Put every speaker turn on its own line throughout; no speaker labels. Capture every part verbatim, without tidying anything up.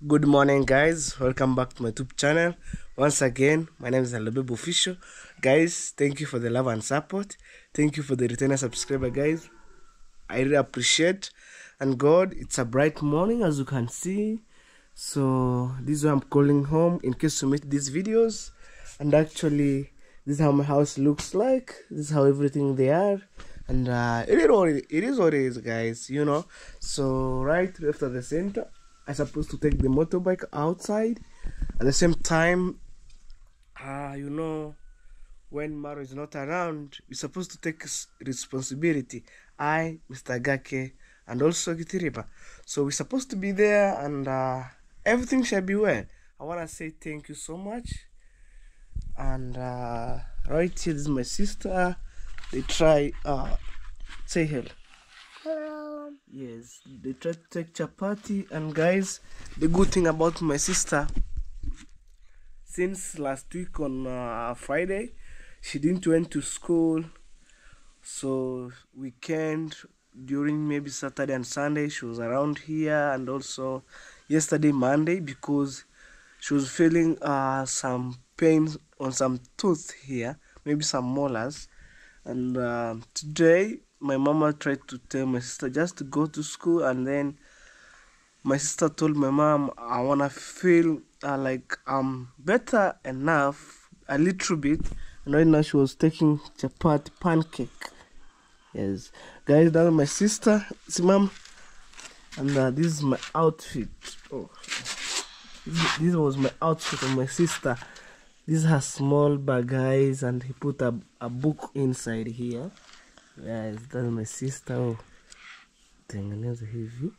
Good morning, guys. Welcome back to my YouTube channel. Once again, my name is Alobebo Official. Guys, thank you for the love and support. Thank you for the returner subscriber, guys. I really appreciate. And God, it's a bright morning, as you can see. So this is why I'm calling home in case you meet these videos. And actually, this is how my house looks like. This is how everything they are. And uh, it is what it, it is what it is, guys. You know. So right after the center, I'm supposed to take the motorbike outside. At the same time, uh, you know, when Maro is not around, we're supposed to take responsibility. I, Mister Gake, and also Gitiriba. So we're supposed to be there, and uh, everything shall be well. I want to say thank you so much. And uh, right here, this is my sister. They try, uh, say hello.
Hello.
Yes, they try to take chapati. And guys, the good thing about my sister, since last week on uh, Friday, she didn't went to school. So weekend, during maybe Saturday and Sunday, she was around here, and also yesterday Monday, because she was feeling uh, some pain on some tooth here, maybe some molars. And uh, today my mama tried to tell my sister just to go to school, and then my sister told my mom, I wanna feel uh, like I'm better enough a little bit. And right now she was taking chapati pancake. Yes, guys, that's my sister. See, mom, and uh, this is my outfit. Oh, this, this was my outfit of my sister. This is her small bag, guys, and he put a, a book inside here. Guys, that's my sister. Oh, tengeneza hivi.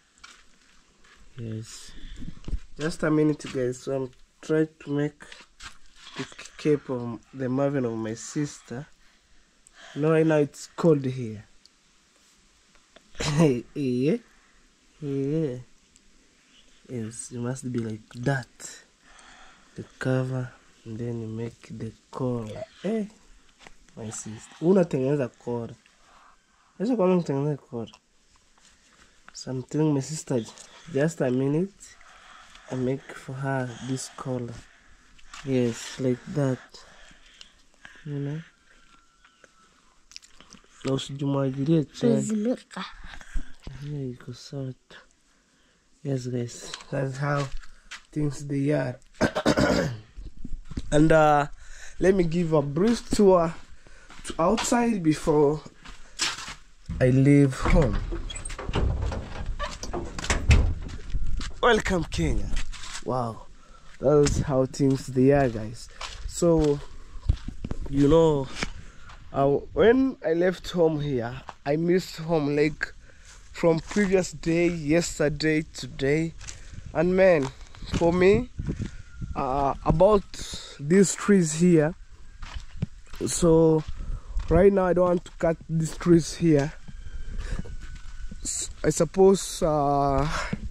Yes, just a minute, guys. So I'm trying to make the cape of the Marvin of my sister. No, right now it's cold here. Yeah, yeah. Yes, it must be like that. The cover, and then you make the collar. Eh, my sister. Unatengeneza collar. Sasa kwa nini unatengeneza collar? So I'm telling my sister, just a minute, I make for her this collar. Yes, like that. You know? Na usijumwagilie chai. Yeah, iko sawa. Yes, guys, that's how things they are. And uh, let me give a brief tour to outside before I leave home. Welcome, Kenya. Wow, that's how things they are, guys. So, you know, uh, when I left home here, I missed home like from previous day, yesterday, today. And man, for me, uh, about these trees here, so right now I don't want to cut these trees here. I suppose uh,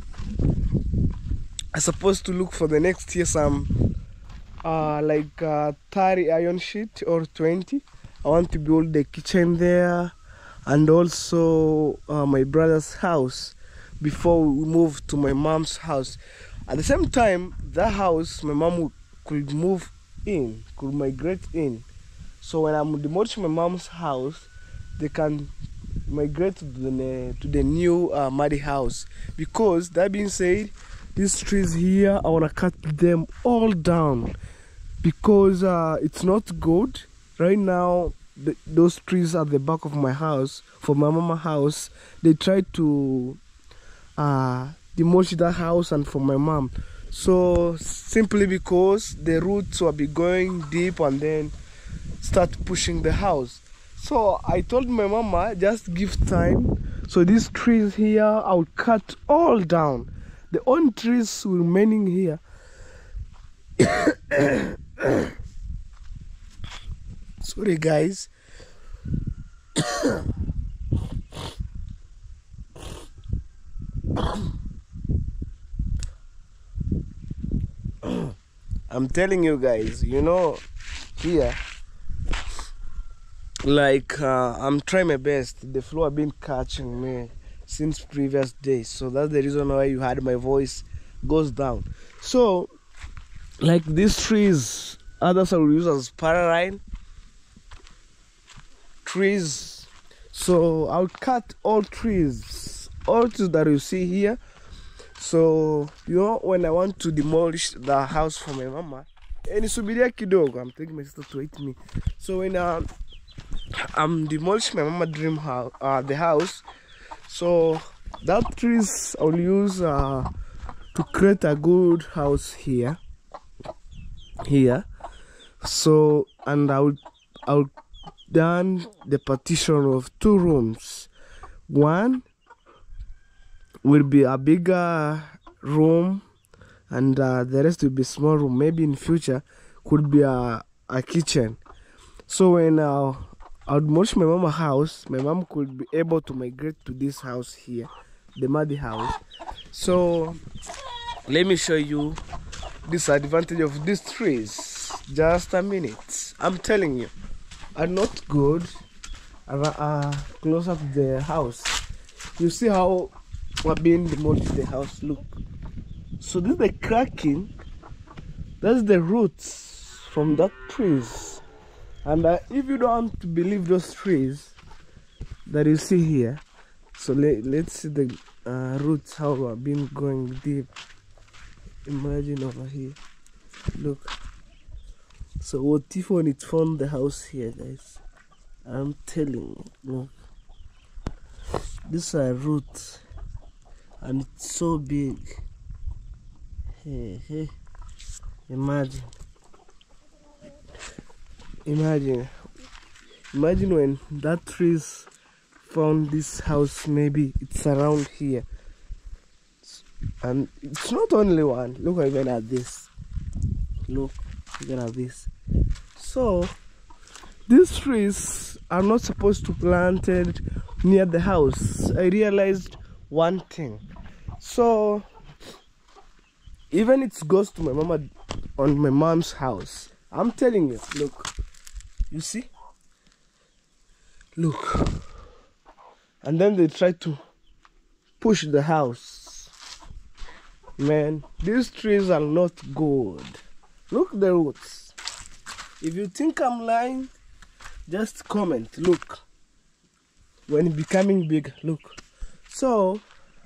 I supposed to look for the next year some uh, like uh, thirty iron sheet or twenty. I want to build the kitchen there, and also uh, my brother's house before we move to my mom's house. At the same time, that house my mom could move in, could migrate in. So when I'm demolishing my mom's house, they can migrate to the to the new uh, muddy house. Because that being said, these trees here, I wanna cut them all down because uh, it's not good. Right now, the, those trees at the back of my house, for my mama house, they tried to uh, demolish that house and for my mom. So simply because the roots will be going deep and then start pushing the house. So I told my mama, just give time. So these trees here, I'll cut all down. The only trees remaining here. Sorry, guys. I'm telling you guys, you know, here, like uh, I'm trying my best. The flu have been catching me since previous days, so that's the reason why you heard my voice goes down. So like these trees, others I will use as paraline trees. So I'll cut all trees, all trees that you see here. So you know, when I want to demolish the house for my mama, nisubiria kidogo, I'm taking my sister to wait me. So when uh, I'm demolishing my mama dream house, uh, the house, so that trees I'll use uh, to create a good house here, here. So and I'll I'll done the partition of two rooms. One will be a bigger room, and uh, the rest will be small room. Maybe in future could be a, a kitchen. So when uh, I'll demolish my mama house, my mom could be able to migrate to this house here, the muddy house. So let me show you disadvantage of these trees. Just a minute. I'm telling you, are not good. Are uh, closer to the house. You see how we're being demolished the house. Look. So this is the cracking. That's the roots from that trees. And uh, if you don't want to believe those trees that you see here, so let, let's see the uh, roots how are being going deep. Imagine over here. Look. So what if when it found the house here, guys? I'm telling you, look. These are roots, and it's so big. Hey, hey. Imagine. Imagine. Imagine when that trees found this house, maybe it's around here. And it's not only one. Look even at this. Look even at this. So these trees are not supposed to be planted near the house. I realized one thing. So even it goes to my mama on my mom's house. I'm telling you, look. You see? Look. And then they try to push the house. Man, these trees are not good. Look the roots. If you think I'm lying, just comment. Look. When becoming big, look. So,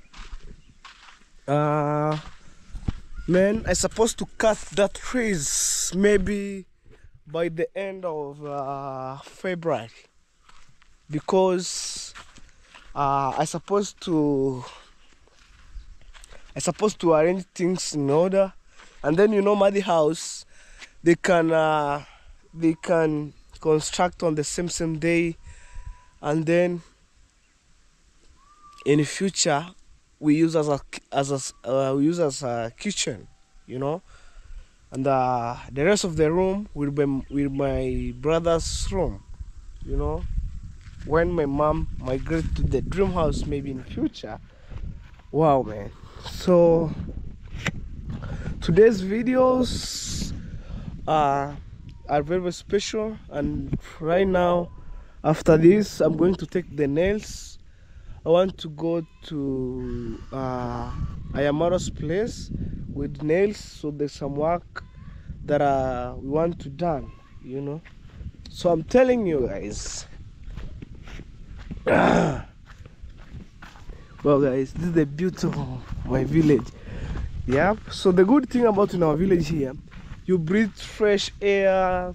uh, man, I supposed to cut that trees maybe by the end of uh, February, because uh, I supposed to I supposed to arrange things in order, and then you know, Muddy House, they can uh, they can construct on the same same day, and then in the future we use as a as a uh, we use as a kitchen, you know, and uh, the rest of the room will be with my brother's room, you know. When my mom migrates to the dream house, maybe in the future. Wow, man. So today's videos uh, are very, very special, and right now, after this, I'm going to take the nails. I want to go to uh, Ayamaro's place with nails, so there's some work that uh, we want to done, you know. So I'm telling you guys. Well, guys, this is the beauty of my village. Yeah. So the good thing about in our village here, you breathe fresh air.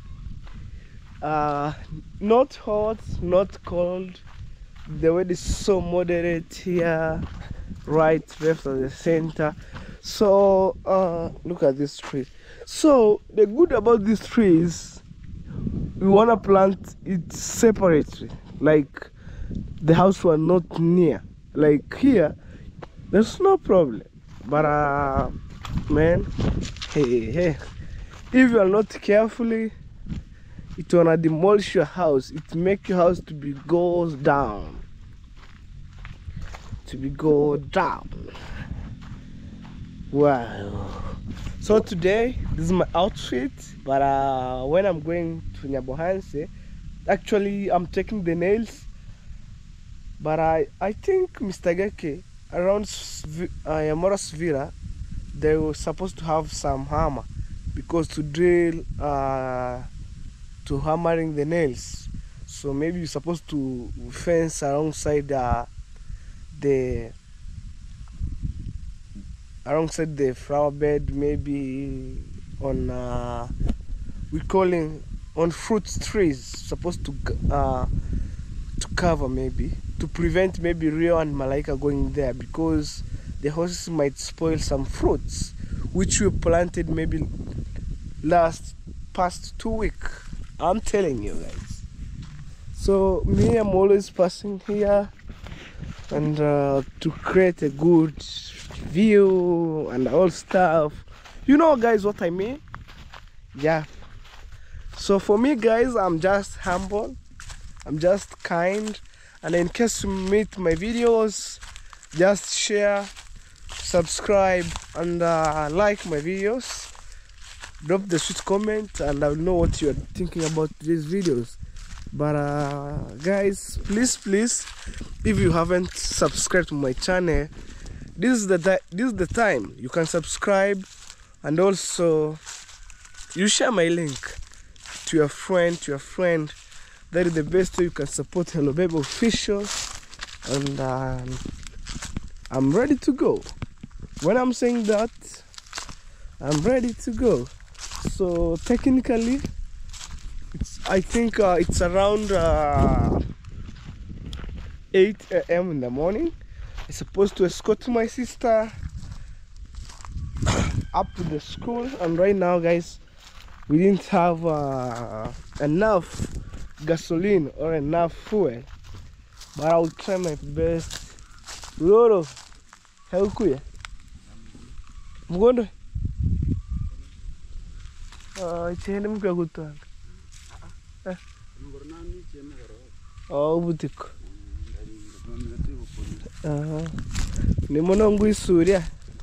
Uh, not hot, not cold. The weather is so moderate here, right, left, and the center. So uh, look at this tree. So the good about these trees, we wanna plant it separately, like the house were not near. Like here, there's no problem. But uh, man, hey, hey, if you are not carefully, it wanna demolish your house. It make your house to be goes down, to be go down. Wow. So today, this is my outfit. But uh, when I'm going to Nyabohanse, actually I'm taking the nails. But I, I think Mister Geke around uh, Yamoras Villa, they were supposed to have some hammer, because to drill uh, to hammering the nails. So maybe you're supposed to fence alongside uh, the alongside the flower bed, maybe on uh, we calling on fruit trees, supposed to uh, to cover, maybe to prevent maybe Rio and Malaika going there, because the horses might spoil some fruits which we planted maybe last past two weeks. I'm telling you guys. So me, I'm always passing here and uh, to create a good view and all stuff. You know guys what I mean? Yeah. So for me guys, I'm just humble, I'm just kind, and in case you meet my videos, just share, subscribe, and uh, like my videos. Drop the sweet comment and I'll know what you're thinking about these videos. But uh, guys, please please, if you haven't subscribed to my channel, this is the this is the time you can subscribe, and also you share my link to your friend to your friend. That is the best way you can support Hello Baby Official. And um, I'm ready to go. When I'm saying that, I'm ready to go. So technically, it's I think uh, it's around uh, eight A M in the morning. I'm supposed to escort my sister up to the school, and right now guys, we didn't have uh, enough gasoline or enough fuel, but I'll try my best. Roro, how kuya? Mgondo? Ah, chene mkwa kutanga. Oh, butiko. Ah, ni monongu isuria.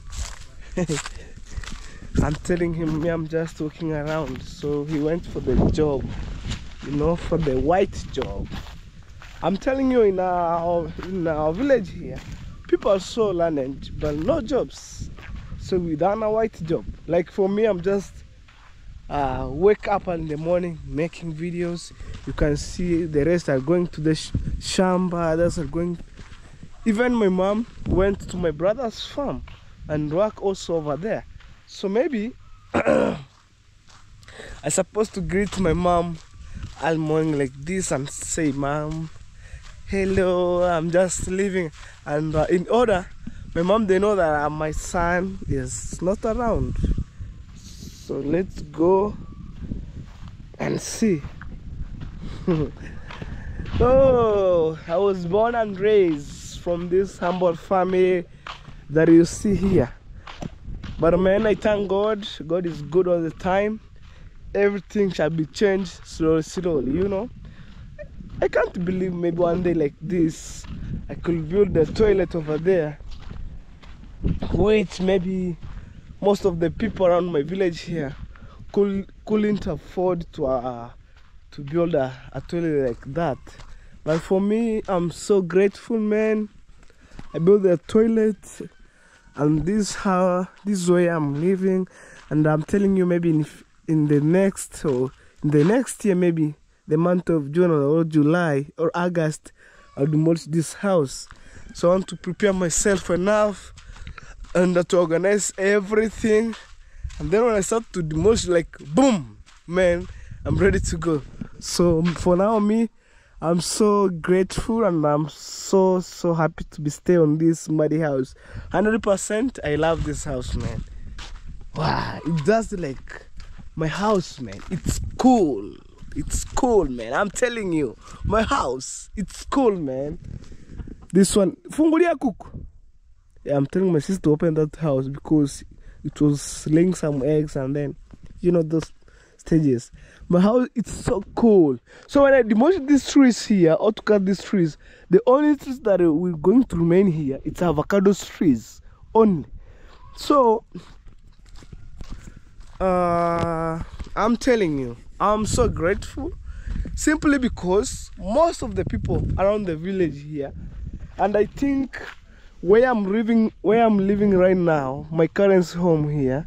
I'm telling him me, I'm just walking around. So he went for the job, you know, for the white job. I'm telling you, in our in our village here, people are so learned, but no jobs. So we done a white job. Like for me, I'm just uh, wake up in the morning making videos. You can see the rest are going to the sh shamba, others are going. Even my mom went to my brother's farm and work also over there. So maybe I'm supposed to greet my mom all morning like this and say, "Mom, hello, I'm just leaving." And uh, in order, my mom, they know that uh, my son is not around. So let's go and see. Oh, I was born and raised from this humble family that you see here. But man, I thank God. God is good all the time. Everything shall be changed slowly, slowly, you know. I can't believe maybe one day like this, I could build a toilet over there, which maybe most of the people around my village here could, couldn't afford to, uh, to build a, a toilet like that. But for me, I'm so grateful, man. I built a toilet. And this how this way I'm living, and I'm telling you, maybe in in the next or in the next year, maybe the month of June or July or August, I'll demolish this house. So I want to prepare myself enough and uh, to organize everything, and then when I start to demolish, like boom, man, I'm ready to go. So for now, me, I'm so grateful and I'm so so happy to be staying on this muddy house. one hundred percent I love this house, man. Wow, it does like my house, man. It's cool. It's cool, man. I'm telling you, my house, it's cool, man. This one, fungulia kuku. Yeah, I'm telling my sister to open that house because it was laying some eggs, and then, you know, those stages. My house, it's so cool. So when I demolish these trees here, or to cut these trees, the only trees that we're going to remain here, it's avocado trees only. So uh, I'm telling you, I'm so grateful, simply because most of the people around the village here, and I think where I'm living, where I'm living right now, my current home here,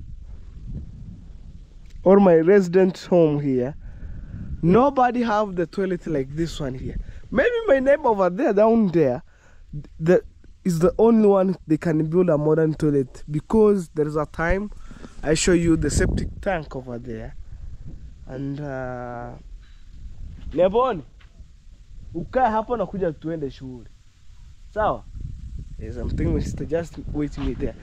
or my resident home here, nobody have the toilet like this one here. Maybe my neighbor over there, down there, that is the only one they can build a modern toilet, because there is a time I show you the septic tank over there. And uh, Lebon, ukae hapo na kuja tuende shule. Sawa? Yes, I'm thinking my sister just wait me there.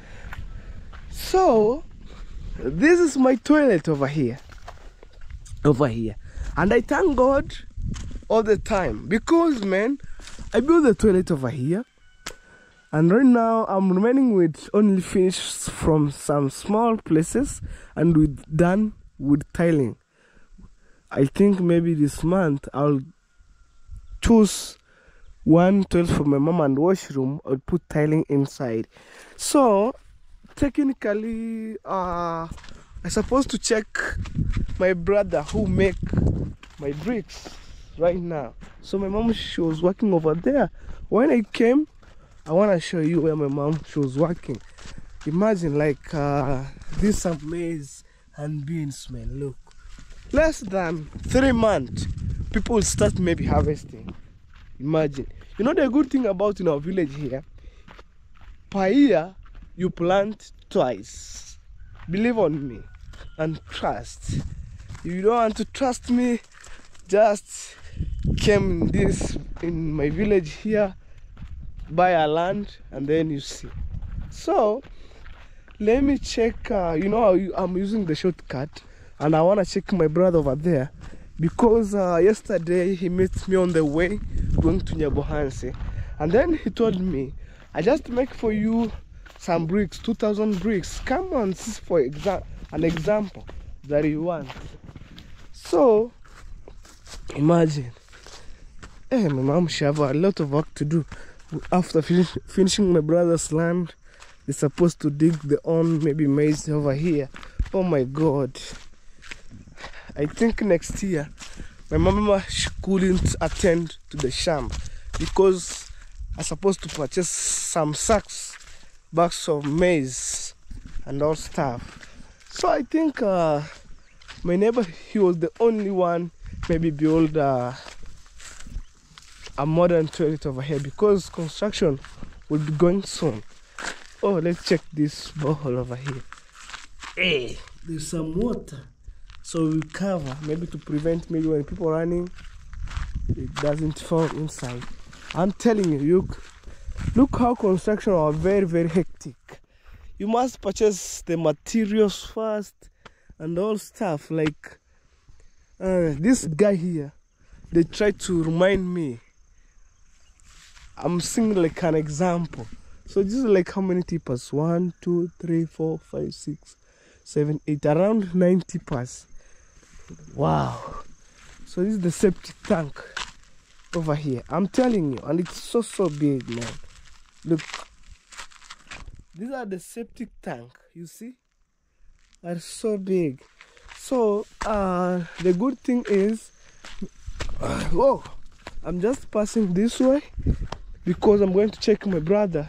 So this is my toilet over here. Over here. And I thank God all the time, because man, I built the toilet over here. And right now I'm remaining with only finish from some small places, and we're done with tiling. I think maybe this month I'll choose one toilet for my mom and washroom. I'll put tiling inside. So technically uh I'm supposed to check my brother who make my bricks right now. So my mom, she was working over there. When I came, I want to show you where my mom, she was working. Imagine like uh, this some maize and beans, man. Look, less than three months, people will start maybe harvesting. Imagine. You know the good thing about in our village here, per year you plant twice. Believe on me and trust. If you don't want to trust me, just came this in my village here, buy a land, and then you see. So let me check. Uh, you know, I'm using the shortcut, and I want to check my brother over there, because uh, yesterday he met me on the way going to Nyabohanse, and then he told me, I just make for you some bricks, two thousand bricks. Come on, this is for exa an example that you want. So imagine, hey, my mom, she have a lot of work to do. After finish, finishing my brother's land, they're supposed to dig their own maybe maize over here. Oh my God. I think next year my mama, she couldn't attend to the sham, because I'm supposed to purchase some sacks, bags of maize and all stuff. So I think uh, my neighbor, he was the only one maybe build uh, a modern toilet over here, because construction will be going soon. Oh, let's check this borehole over here. Hey, there's some water, so we cover maybe to prevent maybe when people running, it doesn't fall inside. I'm telling you, look, look how construction are very very hectic. You must purchase the materials first and all stuff. Like uh, this guy here, they try to remind me I'm seeing like an example. So this is like how many tippers? One, two, three, four, five, six, seven, eight, around nine tippers. Wow. So this is the septic tank over here. I'm telling you, and it's so so big, man. Look, these are the septic tank. You see, are so big. So uh, the good thing is, uh, whoa, I'm just passing this way, because I'm going to check my brother.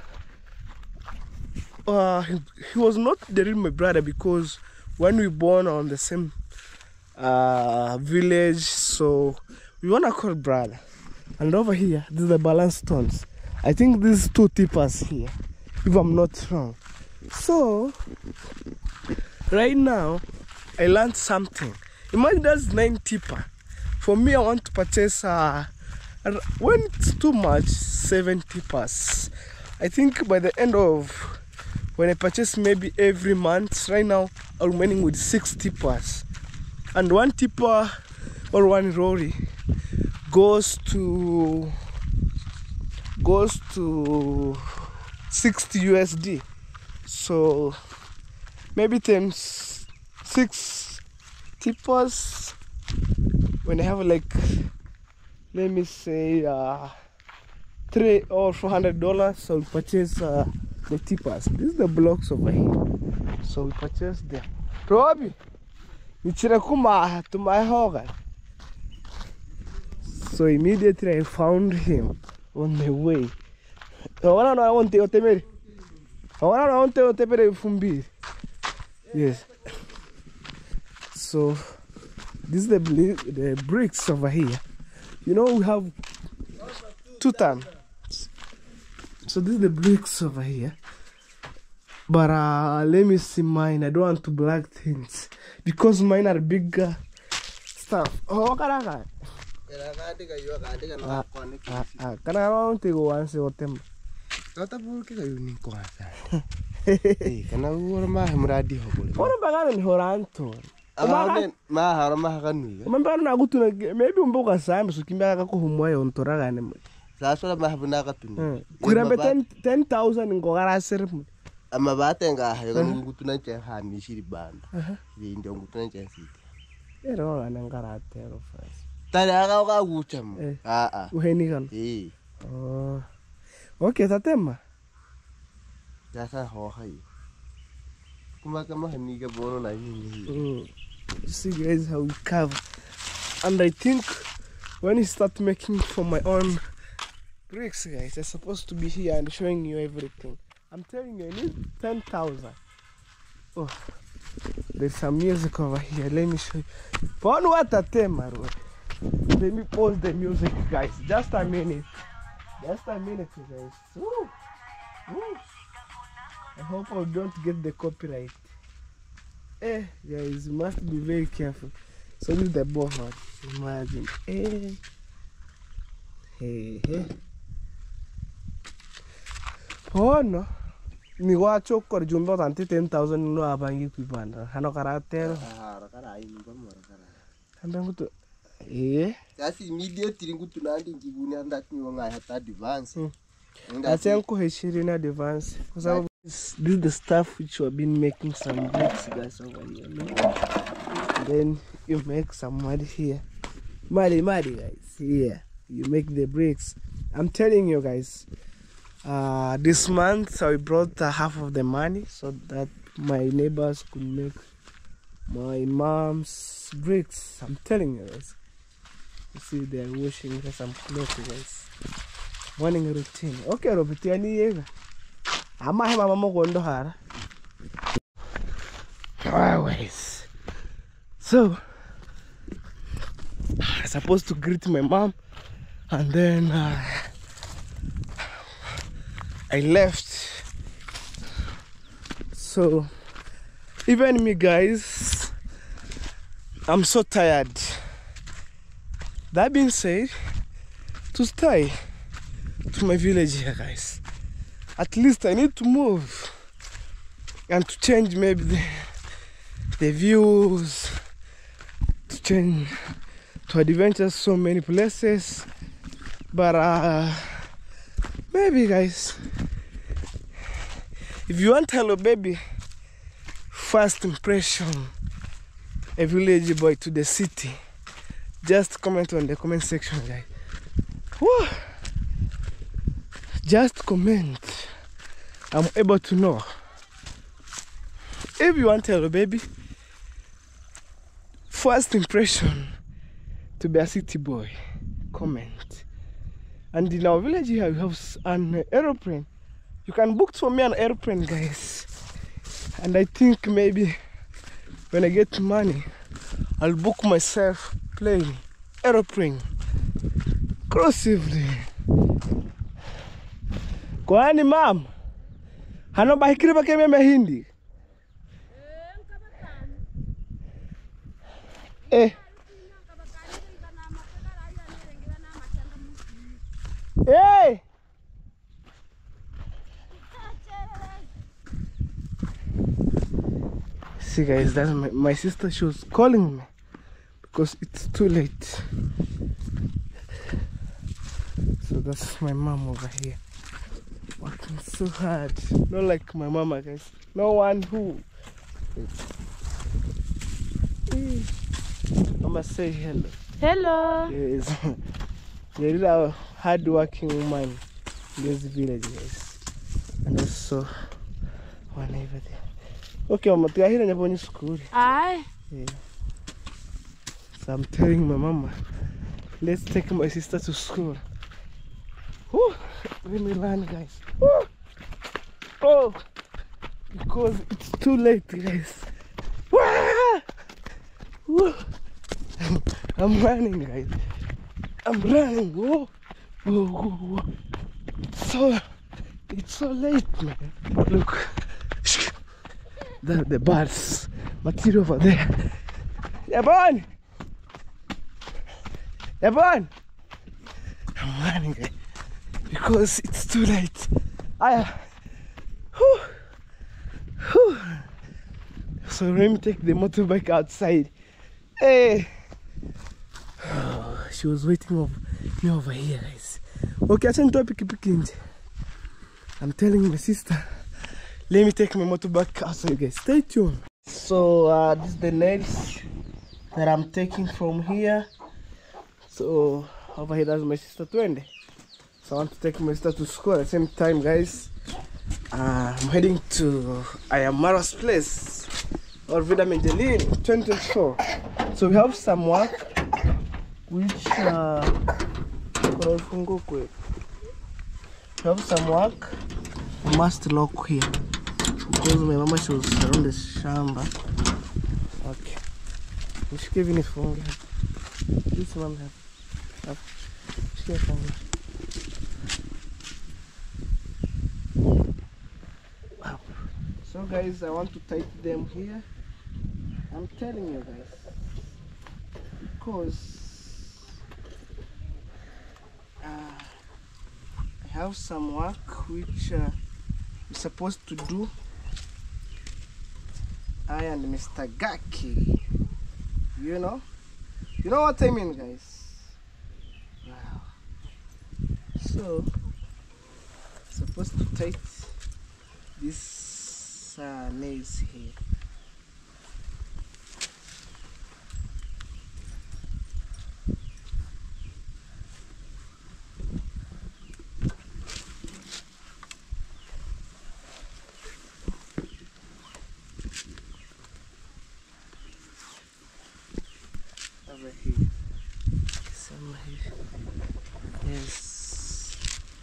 Uh, he, he was not the real my brother, because when we born on the same uh, village, so we wanna call brother. And over here, these are the balance stones. I think these two tippers here, if I'm not wrong. So right now, I learned something. Imagine that's nine tipper. For me, I want to purchase uh, when it's too much, seven tippers. I think by the end of when I purchase maybe every month, right now I'm remaining with six tippers, and one tipper or one lorry goes to goes to sixty U S D. So maybe times six tippers, when I have like, let me say uh, three or four hundred dollars, so we purchase uh, the tippers. These are the blocks over here, so we purchase them. Robbie, to my hogan. So immediately I found him on the way. I want to know I want to Ahora no te te pere fumbi. Yes. So this is the the bricks over here. You know we have two times. So this is the bricks over here. But uh, let me see mine. I don't want to black things because mine are bigger stuff. Oh, karaga. Ah, ah, can I want to go and say what them?
Not a book you need to answer. Hey, can I wear my Muradi Hobble?
What about in Horanto?
Maharamahani.
Remember, I go to maybe on Boga Sam, so Kimaka Humway on Toragan.
That's what I have Nagatu.
Could have been ten thousand in Gogara ceremony.
I'm about to go to Nature Hand, she band. The Indian Gutanjan City.
They're all an Angarate of us.
Taraga Wucham. Ah, ah.
Uhenigan.
Eh.
Oh. Okay, that's them.
That's a high. Kumakamahanika Bono, I mean.
You see, guys, how we carve. And I think when you start making for my own bricks, guys, they're supposed to be here and showing you everything. I'm telling you, I need ten thousand. Oh, there's some music over here. Let me show you. Pon what a tema, let me pause the music, guys. Just a minute. Just a minute, guys. Woo. Woo. I hope I don't get the copyright. Eh, guys, you must be very careful. So this is the buffer. Imagine. Eh. Hey, hey. Oh no. Ni wacho kwa jumbo tanti ten thousand no abangi kupanda. Hano karatero.
Ah, kara ini ngomo kara.
Kanda ngutu. Eh.
Kasi immediately ngutu nandi ngibuni anda kunga hata advance.
Asenko heshiri na advance. Because this is the stuff which you have been making some bricks, guys, over here. No? Then you make some mud here. Muddy, muddy, guys. Here. You make the bricks. I'm telling you, guys. Uh, this month I brought uh, half of the money so that my neighbors could make my mom's bricks. I'm telling you, guys. You see, they're washing some clothes, guys. Morning routine. Okay, Robitiani Yega. I'm my mama going to her. Always. So, I'm supposed to greet my mom, and then uh, I left. So, even me, guys, I'm so tired. That being said, to stay to my village here, guys, at least I need to move and to change maybe the, the views, to change, to adventure so many places. But uh, maybe, guys, if you want Hello Baby first impression, a village boy to the city, just comment on the comment section, guys. Woo! Just comment. I'm able to know. If you want Hello Baby first impression to be a city boy, comment. And in our village here we have an aeroplane. You can book for me an airplane, guys. And I think maybe when I get money, I'll book myself plane, aeroplane, crossively. Kwani mom? Hano bahikiri bake meme hindi? Eh. Hey! See, guys, that's my, my sister. She was calling me because it's too late. So that's my mom over here, working so hard. Not like my mama, guys. No one who. Hey. Mama, say hello.
Hello.
Yes. You're really a hard-working woman in this village, guys. And also one over there. Okay, Mama, do I hear anyone in school?
Aye.
Yeah. So I'm telling my mama, let's take my sister to school. Whew. Let me learn, guys. Whew. Oh, because it's too late, guys. Wah! Woo! I'm running, guys. I'm running. Whoa, whoa, whoa, whoa. So it's so late, man. Look, the the bars, material over there. Yabon, Yabon. I'm running, guys, because it's too late. I. Whew, whew. So let me take the motorbike outside. Hey. Oh, she was waiting over me over here, guys. Okay, I sent to a picky picky. I'm telling my sister, let me take my motorbike outside, guys. Stay tuned. So uh, this is the nails that I'm taking from here. So over here, that's my sister Twende. So I want to take my sister to school at the same time, guys. Uh, I'm heading to Ayamara's place, or Vida Mendelin twenty twenty-four. So we have some work which uh, we have some work we must lock here because my mama she was around the shamba. Okay, nishike hivi nifunge this mama hapa shike funga. So guys, I want to tighten them here. I'm telling you guys, because uh, I have some work which uh, we're supposed to do. I and Mister Gaki, you know, you know what I mean, guys. Wow. So supposed to tighten this uh, nails here. Over here. Some here. Yes.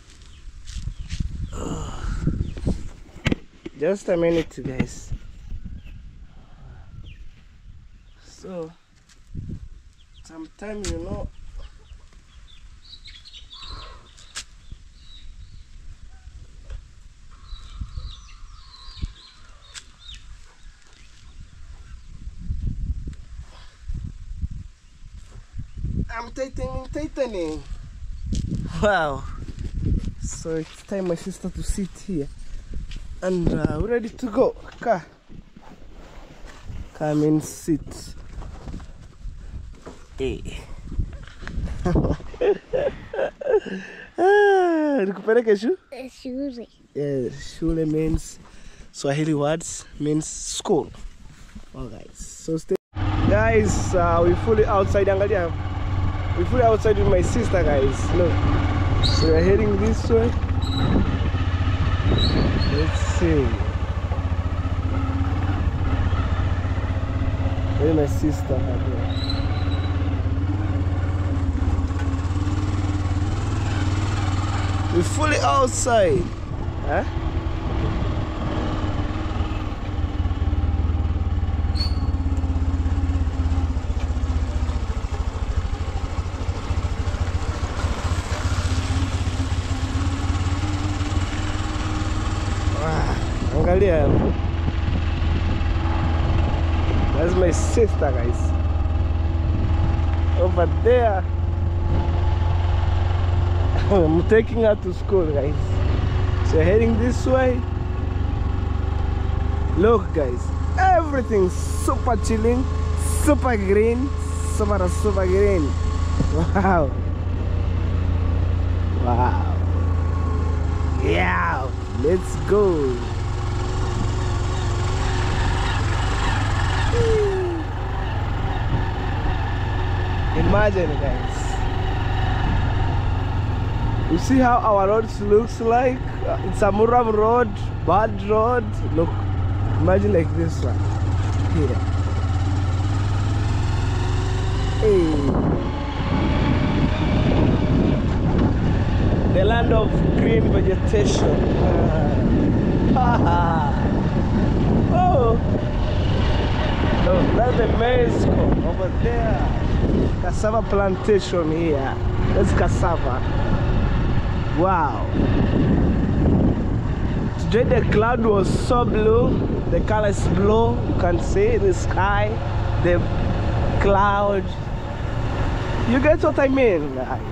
Oh. Just a minute, guys. So, sometimes, you know, I'm tightening, tightening. Wow. So it's time my sister to sit here. And uh, we're ready to go. Car. Come and sit. Hey. Ah, nikupeleke shu?
Shule.
Yeah, shule means Swahili words means school. Oh guys, so stay. Guys, uh, we're fully outside. Angalia. We're fully outside with my sister, guys. Look, so we're heading this way. Let's see. Where's my sister? We're fully outside. Huh? Angalia. That's my sister, guys. Over there. I'm taking her to school, guys. So heading this way. Look, guys. Everything's super chilling, super green, super super green. Wow. Wow. Yeah. Let's go. Imagine, guys. You see how our road looks like? It's a Muram road, bad road. Look, imagine like this one here. Hey. The land of green vegetation. Ah. Sablo. No, that's the maize corn over there. Cassava plantation here. That's cassava. Wow. Today the cloud was so blue. The color is blue. You can see the sky, the cloud. You get what I mean, guys?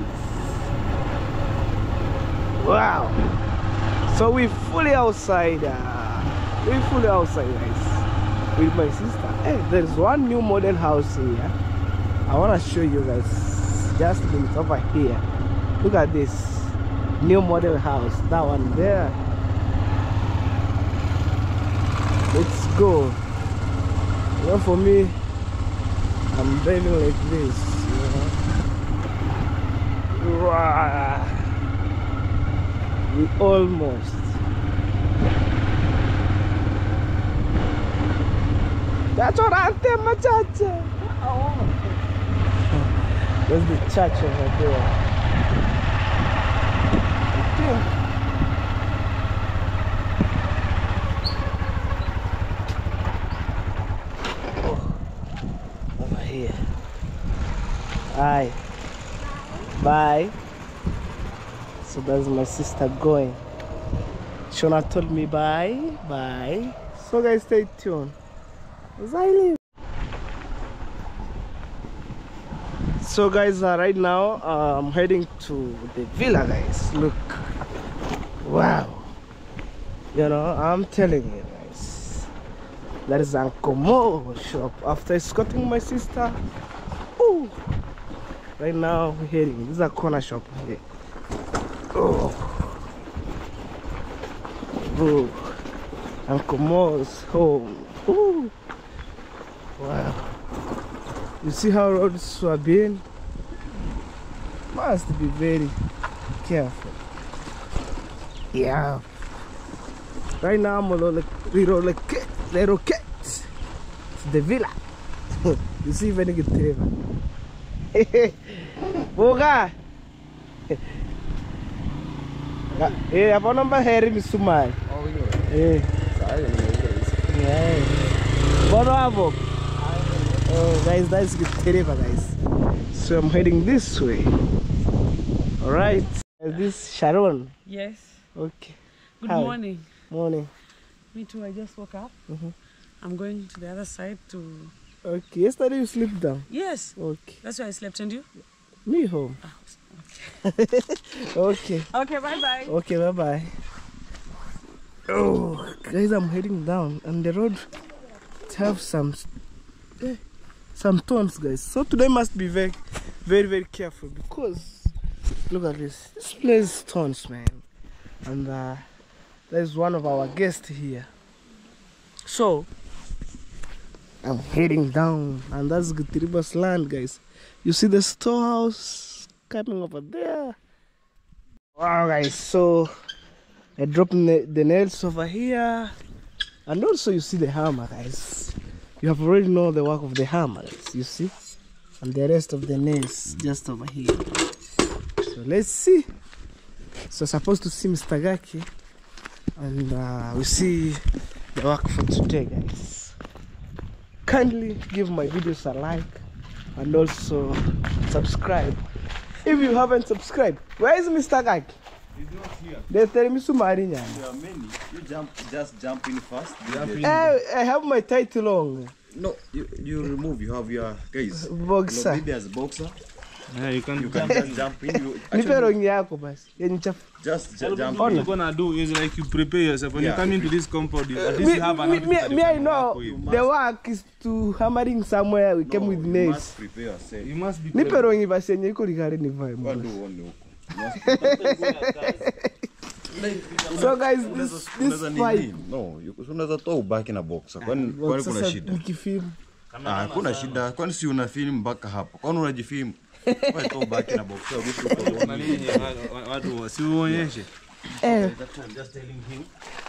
Wow. So we fully outside. Uh, we fully outside, guys, with my sister. Hey, there's one new modern house here. I want to show you guys. Just a minute over here. Look at this new model house. That one there. Let's go. You know, for me, I'm driving like this. You know? Wow. We almost. That's what I'm telling my church. There's the church over there. Okay. Oh, over here. Hi. Bye. So that's my sister going. Shona told me bye, bye. So guys, stay tuned as I leave. So guys, uh, right now uh, I'm heading to the villa, guys. Look, wow. You know, I'm telling you guys, that is Uncle Mo shop. After escorting my sister, ooh, right now we're heading. This is a corner shop here. Oh, oh. Uncle Mo's home. Ooh. Wow. You see how roads are being? Must be very careful. Yeah. Right now I'm gonna relocate, relocate to the villa. You see if I get Trevor. Boga. Eh, apa nama Harry Misumai?
Oh iya.
Eh.
Saya ini.
Yeah. Bono abo. Oh, guys, that's good Trevor, guys. So I'm heading this way. All right. Is this Sharon?
Yes.
Okay.
Good
Hi.
morning.
Morning.
Me too. I just woke up.
Mm-hmm.
I'm going to the other side to.
Okay. Yesterday you slept down.
Yes.
Okay.
That's why I slept. And you?
Me home.
Oh, okay.
Okay.
Okay. Bye bye.
Okay. Bye bye. Oh, guys, I'm heading down, and the road have some eh, some thorns, guys. So today must be very, very, very careful because look at this. This place is thorns, man. And uh, there's one of our guests here. So I'm heading down, and that's Gutiribas land, guys. You see the storehouse coming over there. Wow, guys. So I dropped the, the nails over here, and also you see the hammer, guys. You have already know the work of the hammer, guys. You see, and the rest of the nails just over here. So let's see. So supposed to see Mister Gaki, and uh, we see the work for today, guys. Kindly give my videos a like and also subscribe if you haven't subscribed. Where is Mister Gaki?
He's not here.
They tell me Sumari.
There are many. You jump, just jump in first.
I, I have my title on.
No, you, you remove. You have your guys.
Boxer.
No, maybe as boxer.
Yeah, you can.
You can just jump in. You
Nipe
actually
rongi yako basi. Yenye chafu.
just j- jump
What
in.
you're gonna do is like you prepare yourself when
Yeah.
you come into this compound. At least
Me,
you have an
me,
outfit
me,
that you
me I
can
know
work with.
the work is to hammering somewhere we came
No,
with
you
nails.
must prepare yourself.
You must be.
Nipe rongi basi yenye iko ligari ni vibe.
What do you want to You
So guys, this this
Unaweza
fight.
nini? No, you- unaweza toa ubaki na boxer. Kwani kwani kuna
Sasa
shida?
nikifilm.
Ah, kuna shida. Kwani si una film mpaka hapo? Kwani unajifilm? Wewe toa ubaki na boxer. Urudi
Na nini wa- watu wasiuonyeshe.
Eh,
just telling him.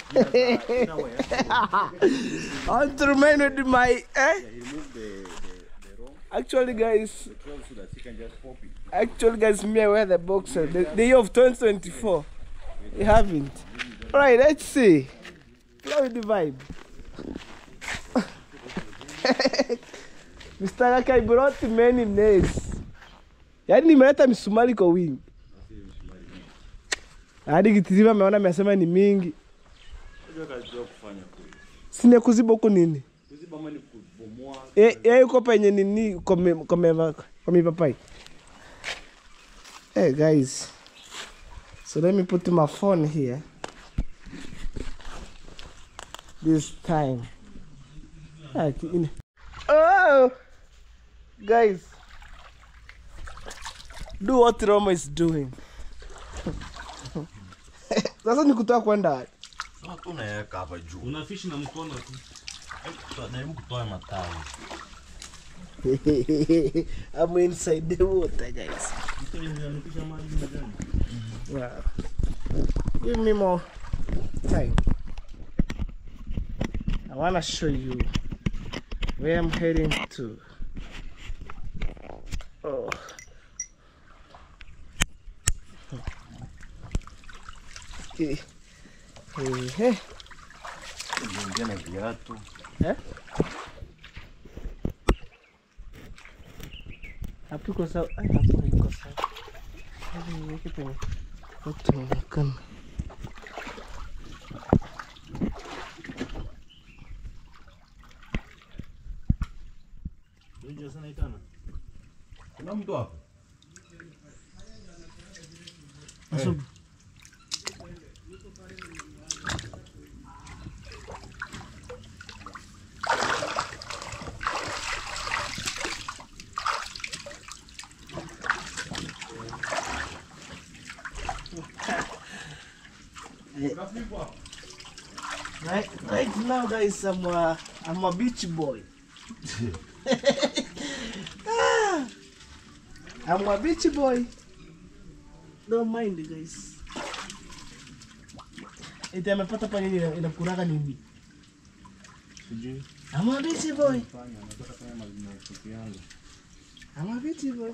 I want to remain with my eh.
Remove the the the rope
Actually, guys,
so that he can just pop it.
actually, guys, me I wear the boxer. The, the year of twenty twenty-four. You haven't. All right, let's see. Play with the vibe. Mister Kaka, I brought many nails. Yaani nimeleta misumari kwa wingi. Hadi kitizima ameona amesema ni mingi.
Unajua kazi ya kufanya kweli.
Sina kuziba huko nini?
Kuziba mali kubomoa.
Eh, eh uko penye nini kwa kwa kwa mipapai. Hey guys. So let me put my phone here. This time. Oh, guys, do what Roma is doing. Sasa ni kutoa kwenda wapi?
Sasa tunaweka hapa juu.
Unafishi na mkono tu.
Tunajaribu kutoa matawi.
I'm inside the water, guys.
Unafishi maji na gani?
Wow. Give me more time. I want to show you where I'm heading to. Oh. Okay. Hey, hey.
Ndio na viatu.
Eh? Hapo kwa sawa, ai hapo iko sawa. Hebu niweke penye. Utaonekana.
Unajua sana itana.
Kuna mtu hapo?
Asubu. Right, right now, guys, I'm a, I'm a beach boy. Ah, I'm a beach boy. Don't mind, guys. Ita amepata pa nini inakuraka nini?
Sijui.
I'm a beach boy.
Fanya nataka kama marafiki yangu.
I'm a beach boy.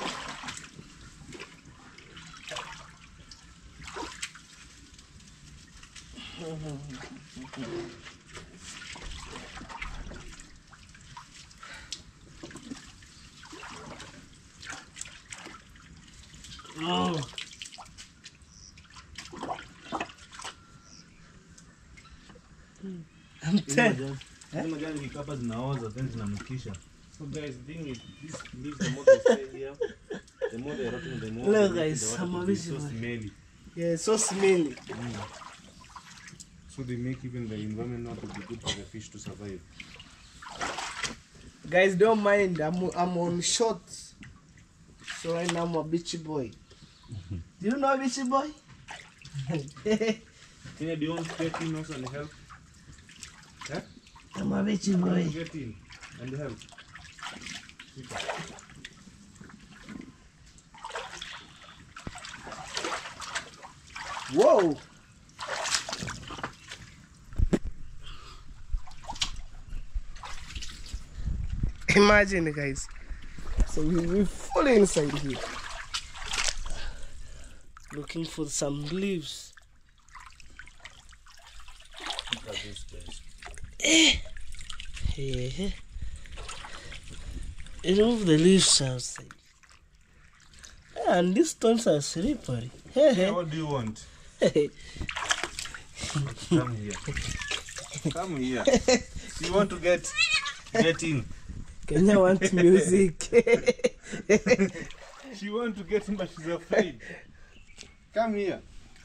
Oh. I'm dead.
Kama gani vikapa zinaoza then zinamkisha. So guys, the thing is this leaves the more they stay here, the more they rotting, the more
Look,
they make
guys,
the
I'm
water
a
to be
busy
so
boy.
smelly.
Yeah, it's so smelly.
Mm. So they make even the environment not to be good for the fish to survive.
Guys, don't mind. I'm I'm on shorts. So right now I'm a beachy boy. Do you know a beachy boy?
Kenya, do you want to get in also and help? Yeah?
I'm a beachy
You
boy.
want to get in and help?
Whoa! Imagine, guys. So we we fully inside here, looking for some leaves.
Look at this, guys.
Eh. Yeah. Remove the leaves outside. And these stones are slippery.
Yeah, what do you want? Come here. Come here. You want to get get in?
Kenya wants music.
She wants to get in, but she's afraid. Come here.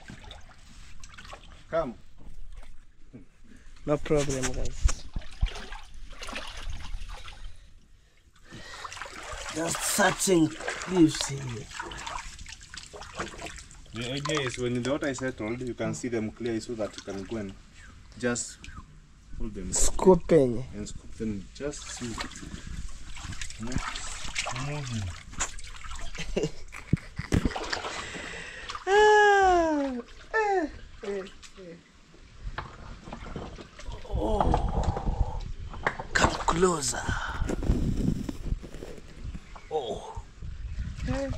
Come.
No problem, guys. Just searching leaves here.
The idea is when the water is settled, you can see them clearly so that you can go and just pull them
Scooping.
and scoop them. Just see. You know, moving.
Ah, eh, eh, eh. Oh, come closer. Oh, eh.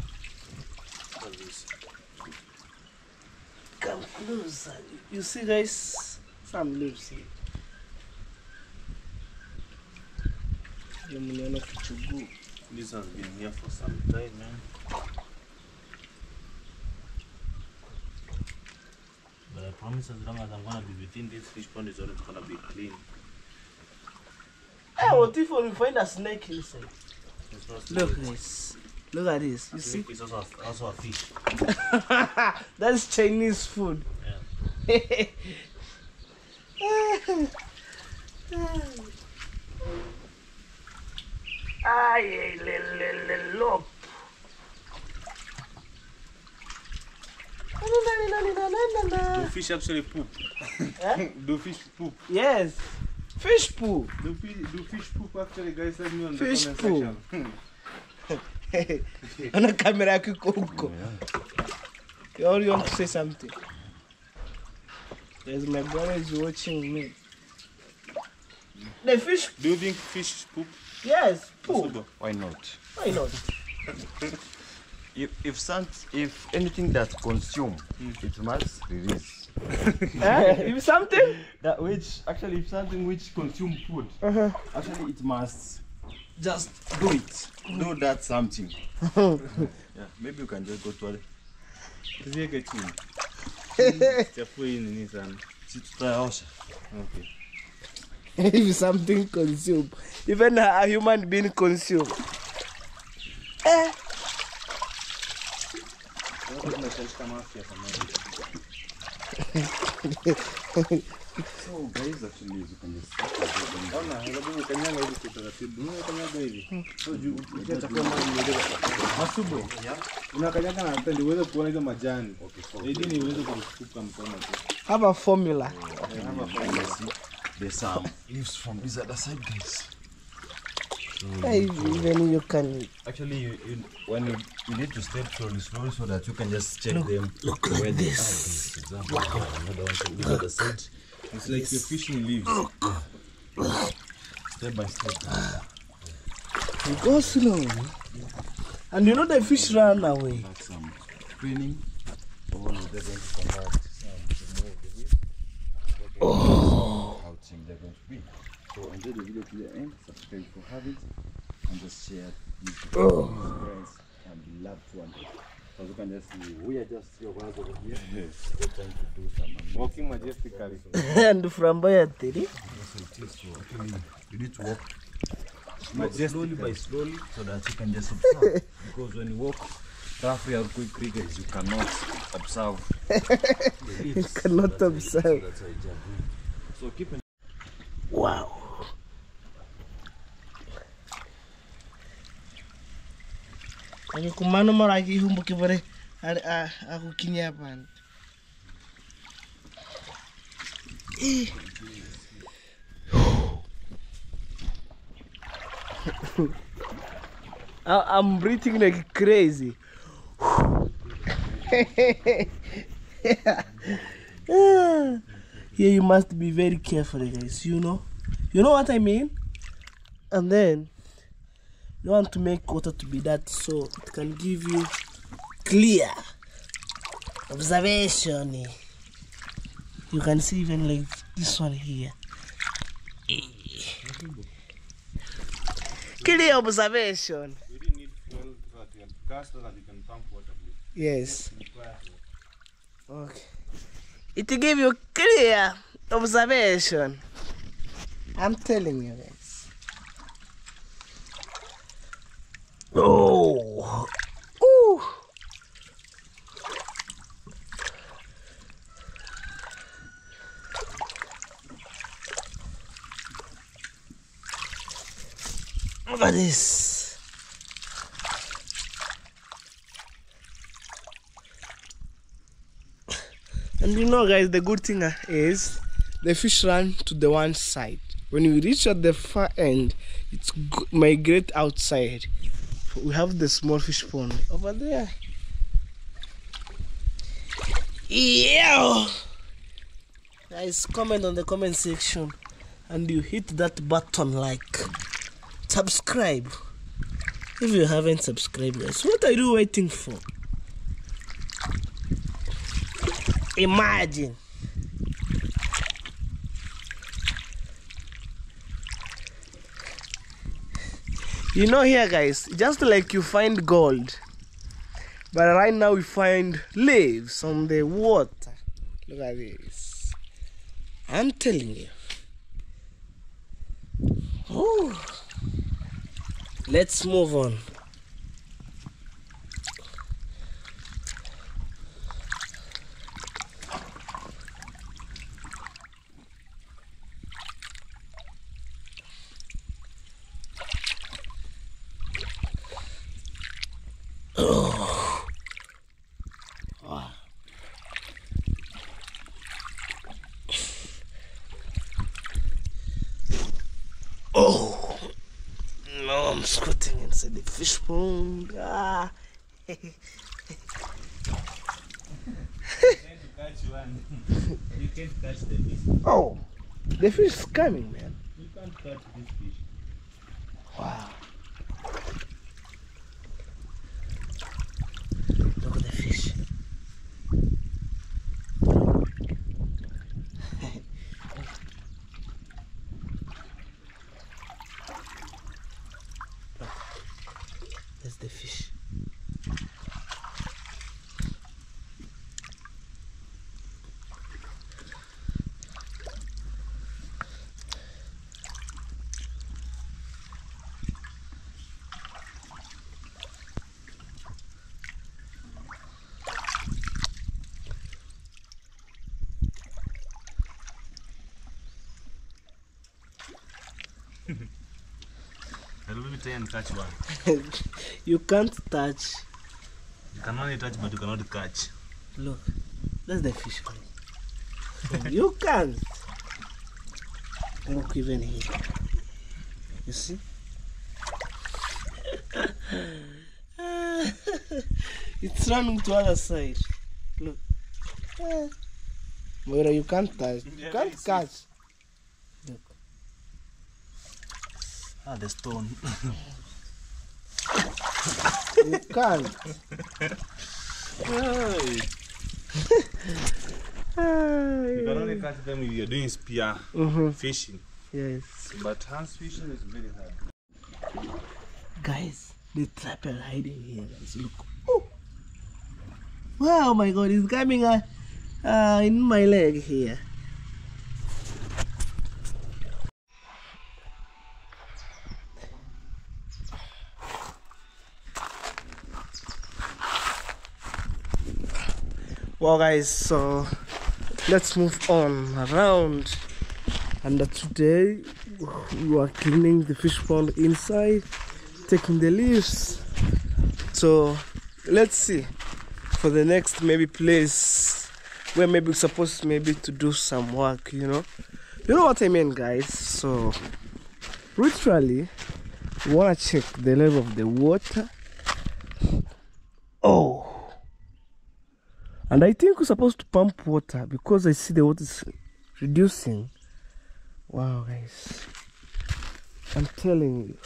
Come closer. You see, guys, some leaves here. Mniona kichuguu.
This has been here for some time, man. But I promise as long as I'm gonna be within this fish pond, it's always gonna be clean.
Hey, what if we find a snake inside?
It's not
Look
snake.
this. Look at this. You
I
see?
think it's also a, also a fish.
That's Chinese food.
Yeah.
Ay, le, le, le, look.
Do fish actually poop?
Eh?
Do fish poop?
Yes. Fish poo.
Do fish, do fish poop actually, guys? Let me on the
Fish
comment
poo.
section.
Ana kamera yako iko huko. You already want to say something? Yes, my brother is watching me. The fish.
Do you think fish poop?
Yes, poo.
Subo?
Why not?
Why not?
If if some, if anything that consume, it must release.
Eh? If something.
That which actually, if something which consume food,
Uh-huh.
actually it must just do it. Do that something. Yeah, maybe you can just go to
Tuziweke chini. Chafua hii nini sana.
si tutaosha.
Okay.
If something consume, even a human being consume. Eh?
So guys, actually you can just
Ona, hebu ukanyanga hivi kwa taratibu. Mimi kanyaga hivi. So juu ukitia chakula maji ndio. Masubo. Unakanyaga na tende uweze kuona hizo majani. Okay. Ili ni uweze kukupa mkono tu.
Have a formula.
there's some leaves from this other side, guys.
Hey, even you can.
Actually, you, you, when you, you need to step slowly, slowly, so that you can just check
Look,
them.
look like
where they
this.
are. For example, another one from this other side.
It's like you're fishing leaves.
Step by step.
You go slow. And you know the fish run away.
That's some screening. All of them going to come out.
Oh.
How team they're going to be. So enjoy the video to the end. Subscribe for habits and just share this with your friends and loved ones. So you can just see we are just your ones over here. We're trying to do some amazing.
Walking majestically.
And from Boyatiri.
So it is so actually you need to walk slowly, slowly by slowly so that you can just observe. Because when you walk roughly or quickly, guys, you cannot observe. the
You
leaves.
cannot
That's why-
observe.
That's why you jump in. So keep in
Wow. Akikumano mara akihumbu kibore akukinya hapa. Eh. I- I'm breathing like crazy. Yeah. Here you must be very careful, guys. You know, you know what I mean. And then you want to make water to be that so it can give you clear observation. You can see even like this one here. Clear observation.
We didn't need fuel so that you can gas so that you can pump water.
Yes. Okay. It will give you clear observation. I'm telling you guys. Oh. Ooh. Look at this. And you know, guys, the good thing is the fish run to the one side. When you reach at the far end, it's go- migrate outside. We have the small fish pond over there. Yeah. Guys, comment on the comment section, and you hit that button like subscribe. If you haven't subscribed, guys, what are you waiting for? Imagine. You know here guys, just like you find gold, but right now we find leaves on the water. Look at this. I'm telling you. Oh. Let's move on. Oh. Wow. Oh no, I'm squatting inside the fish pond. Ah.
Catch one. You can't catch the fish.
Oh, the fish is coming, man.
You can't catch this fish.
Wow. Look at the fish. Look, there's the fish.
I'll maybe try and catch one.
You can't touch.
You can only touch, but you cannot catch.
Look, that's the fish. You can't. Look even here. You see? It's running to other side. Look. But you can't touch. You can't catch. Look.
Ah, the stone.
You can't.
You can only catch them if you're doing spear
Mm-hmm.
fishing.
Yes.
But hand fishing is very hard.
Guys, the trap are hiding here, guys. Look. Oh. Wow, my God, it's coming uh, uh, in my leg here. Well, guys, so let's move on around. And uh, today we are cleaning the fish pond inside, taking the leaves. So let's see for the next maybe place where maybe we're supposed maybe to do some work, you know. You know what I mean, guys? So literally we wanna check the level of the water. Oh. And I think we're supposed to pump water because I see the water is reducing. Wow, guys. I'm telling you.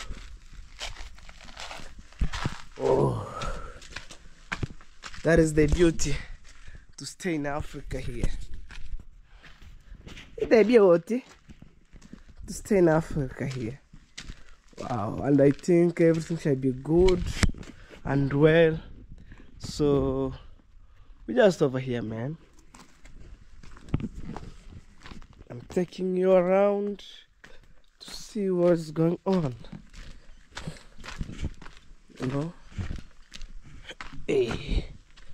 Oh. That is the beauty to stay in Africa here. It's the beauty to stay in Africa here. Wow. And I think everything shall be good and well. So we're just over here, man. I'm taking you around to see what's going on. You know? Hey.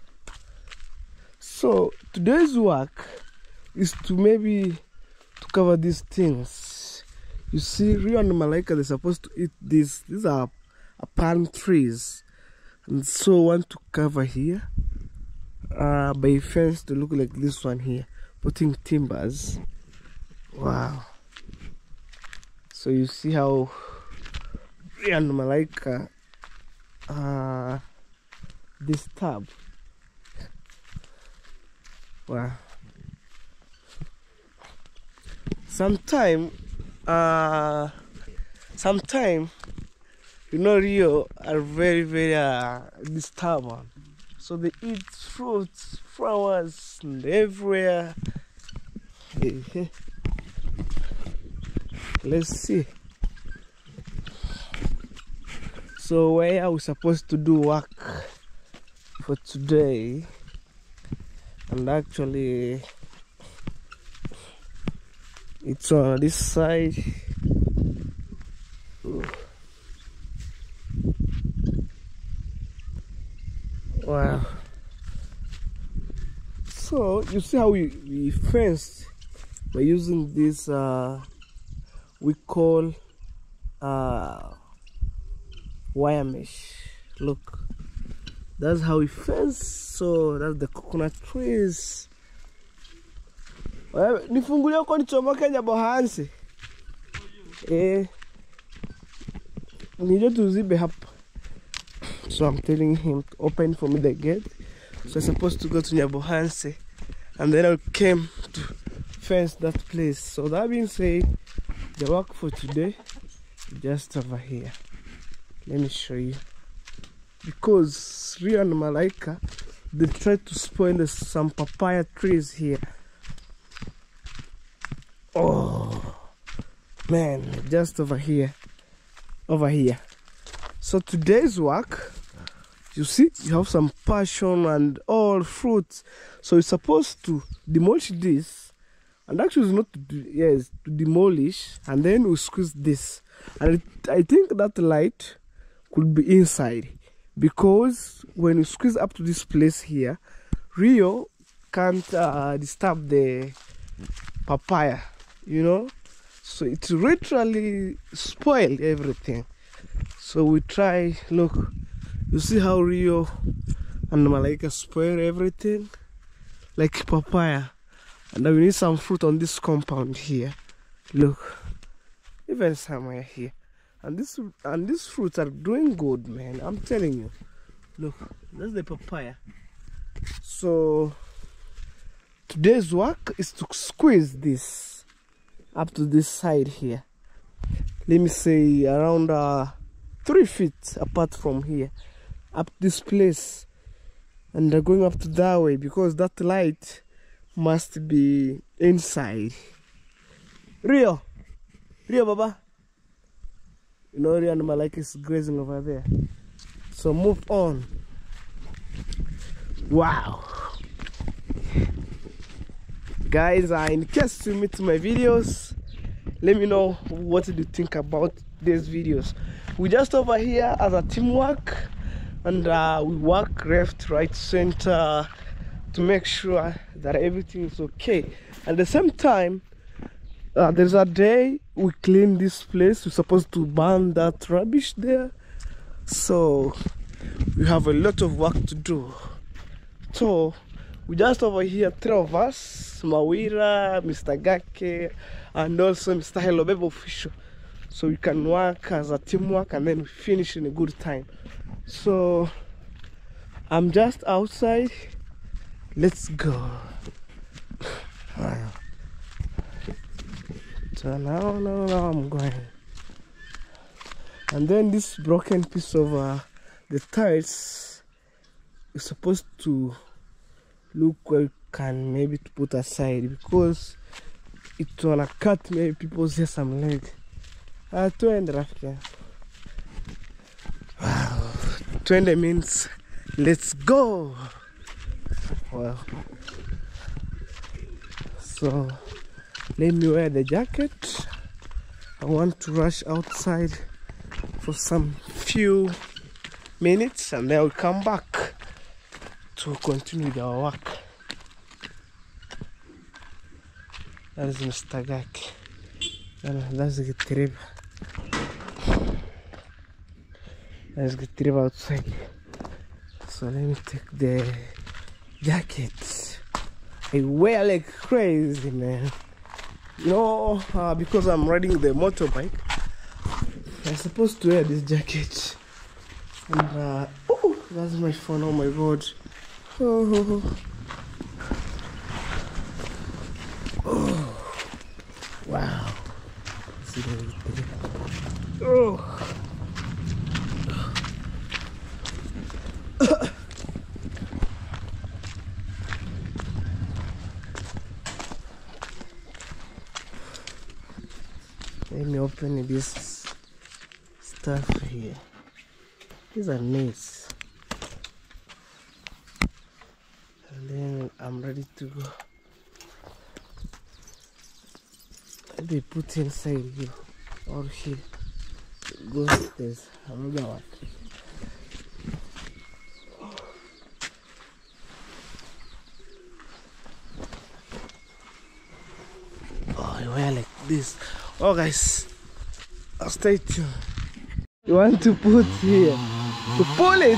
So today's work is to maybe to cover these things. You see, Rio and Malaika, they're supposed to eat these. These are, are palm trees. And so I want to cover here. Uh, by fence to look like this one here, putting timbers. Wow. So you see how Rio and Malaika uh, disturb. Wow. Sometime uh sometime you know Rio are very very uh disturbing. So they eat fruits, flowers, and everywhere. Let's see. So where are we supposed to do work for today? And actually it's on this side. Ooh. Wow. So you see how we, we fenced by using this uh, we call uh, wire mesh. Look, that's how we fence. So that's the coconut trees. Nifungulia huko nichomoke jabo hansi. Eh. Nije tuzibe hapa. So I'm telling him to open for me the gate. So I'm supposed to go to Nyabohanse, and then I came to fence that place. So that being said, the work for today is just over here. Let me show you. Because Rio and Malaika, they tried to spoil the, some papaya trees here. Oh man, just over here, over here. So today's work, you see, you have some passion and all fruits. So you're supposed to demolish this, and actually it's not to do, yes, to demolish, and then we squeeze this. And it, I think that light could be inside, because when you squeeze up to this place here, Rio can't uh, disturb the papaya, you know. So it literally spoiled everything. So we try, look, you see how Rio and Malaika spoil everything like papaya. And then we need some fruit on this compound here. Look, even somewhere here. And this and these fruits are doing good, man. I'm telling you. Look, that's the papaya. So today's work is to squeeze this up to this side here. Let me say around uh, three feet apart from here, up this place, and they're going up to that way because that light must be inside. Rio, Rio, Baba. You know, Rio and Malaika is grazing over there. So move on. Wow. Guys, uh, in case you meet my videos, let me know what do you think about these videos. We just over here as a teamwork, and uh, we work left, right, center to make sure that everything is okay. At the same time, uh, there's a day we clean this place. We're supposed to burn that rubbish there, so we have a lot of work to do. So we just over here, three of us, Mawira, Mister Gake, and also Mister Hello Baby Official. So we can work as a teamwork and then we finish in a good time. So I'm just outside. Let's go. So now, now, now I'm going. And then this broken piece of uh, the tiles is supposed to look where you can maybe to put aside, because it's wanna cut maybe people see some leg. Uh, twenty Rafika. Wow, twenty means let's go. Well, so let me wear the jacket. I want to rush outside for some few minutes and then I'll come back to continue with our work. That is Mister Gake. That's the trip. Let's get trip outside. So let me take the jacket. I wear like crazy, man. You know, uh, because I'm riding the motorbike, I'm supposed to wear this jacket. And uh, oh, that's my phone. Oh my god. Oh, oh. Wow. Oh. Let me open this stuff here. These are nice. And then I'm ready to go. They put inside here or here. Go upstairs. Another one. Oh, you wear like this. Oh, guys, stay tuned. You want to put here to pull it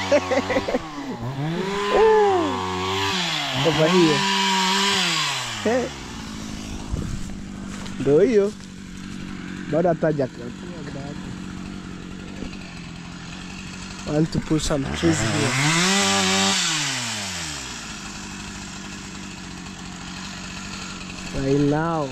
over here. Hey. Do you? Not a jacket. Want to put some trees here. Right now.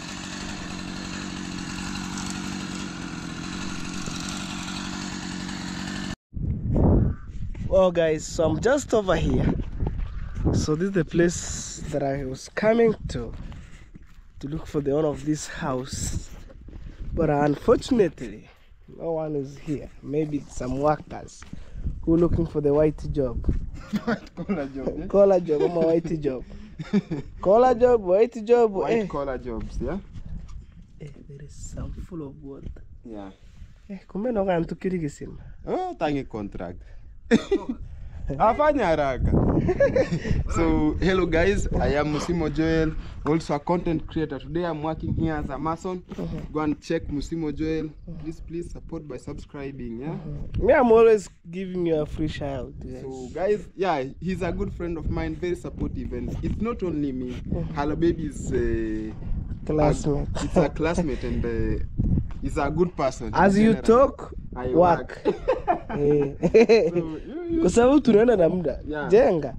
Well, guys, so I'm just over here. So this is the place that I was coming to to look for the owner of this house, but unfortunately no one is here. Maybe some workers who are looking for the white job.
White collar job, yeah?
Collar job, I'm a white job. Collar job, white job.
White
eh.
collar jobs, yeah?
Eh, there is some full of water.
Yeah.
Eh, kumbe no kantu kirigisima.
Oh, tangi contract. Afanya haraka. So, hello guys, I am Musimo Joel, also a content creator. Today I'm working here as a mason. Go and check Musimo Joel. Please, please support by subscribing, yeah?
Me, I'm always giving you a free shout. Guys.
So guys, yeah, he's a good friend of mine, very supportive, and it's not only me. Hello Baby is a
Classmate.
A, it's a classmate, and uh, he's a good person.
As you
general.
talk,
I
work.
work.
Eh.
So, you, you,
Kwa sababu tunaenda na muda.
Yeah.
Jenga.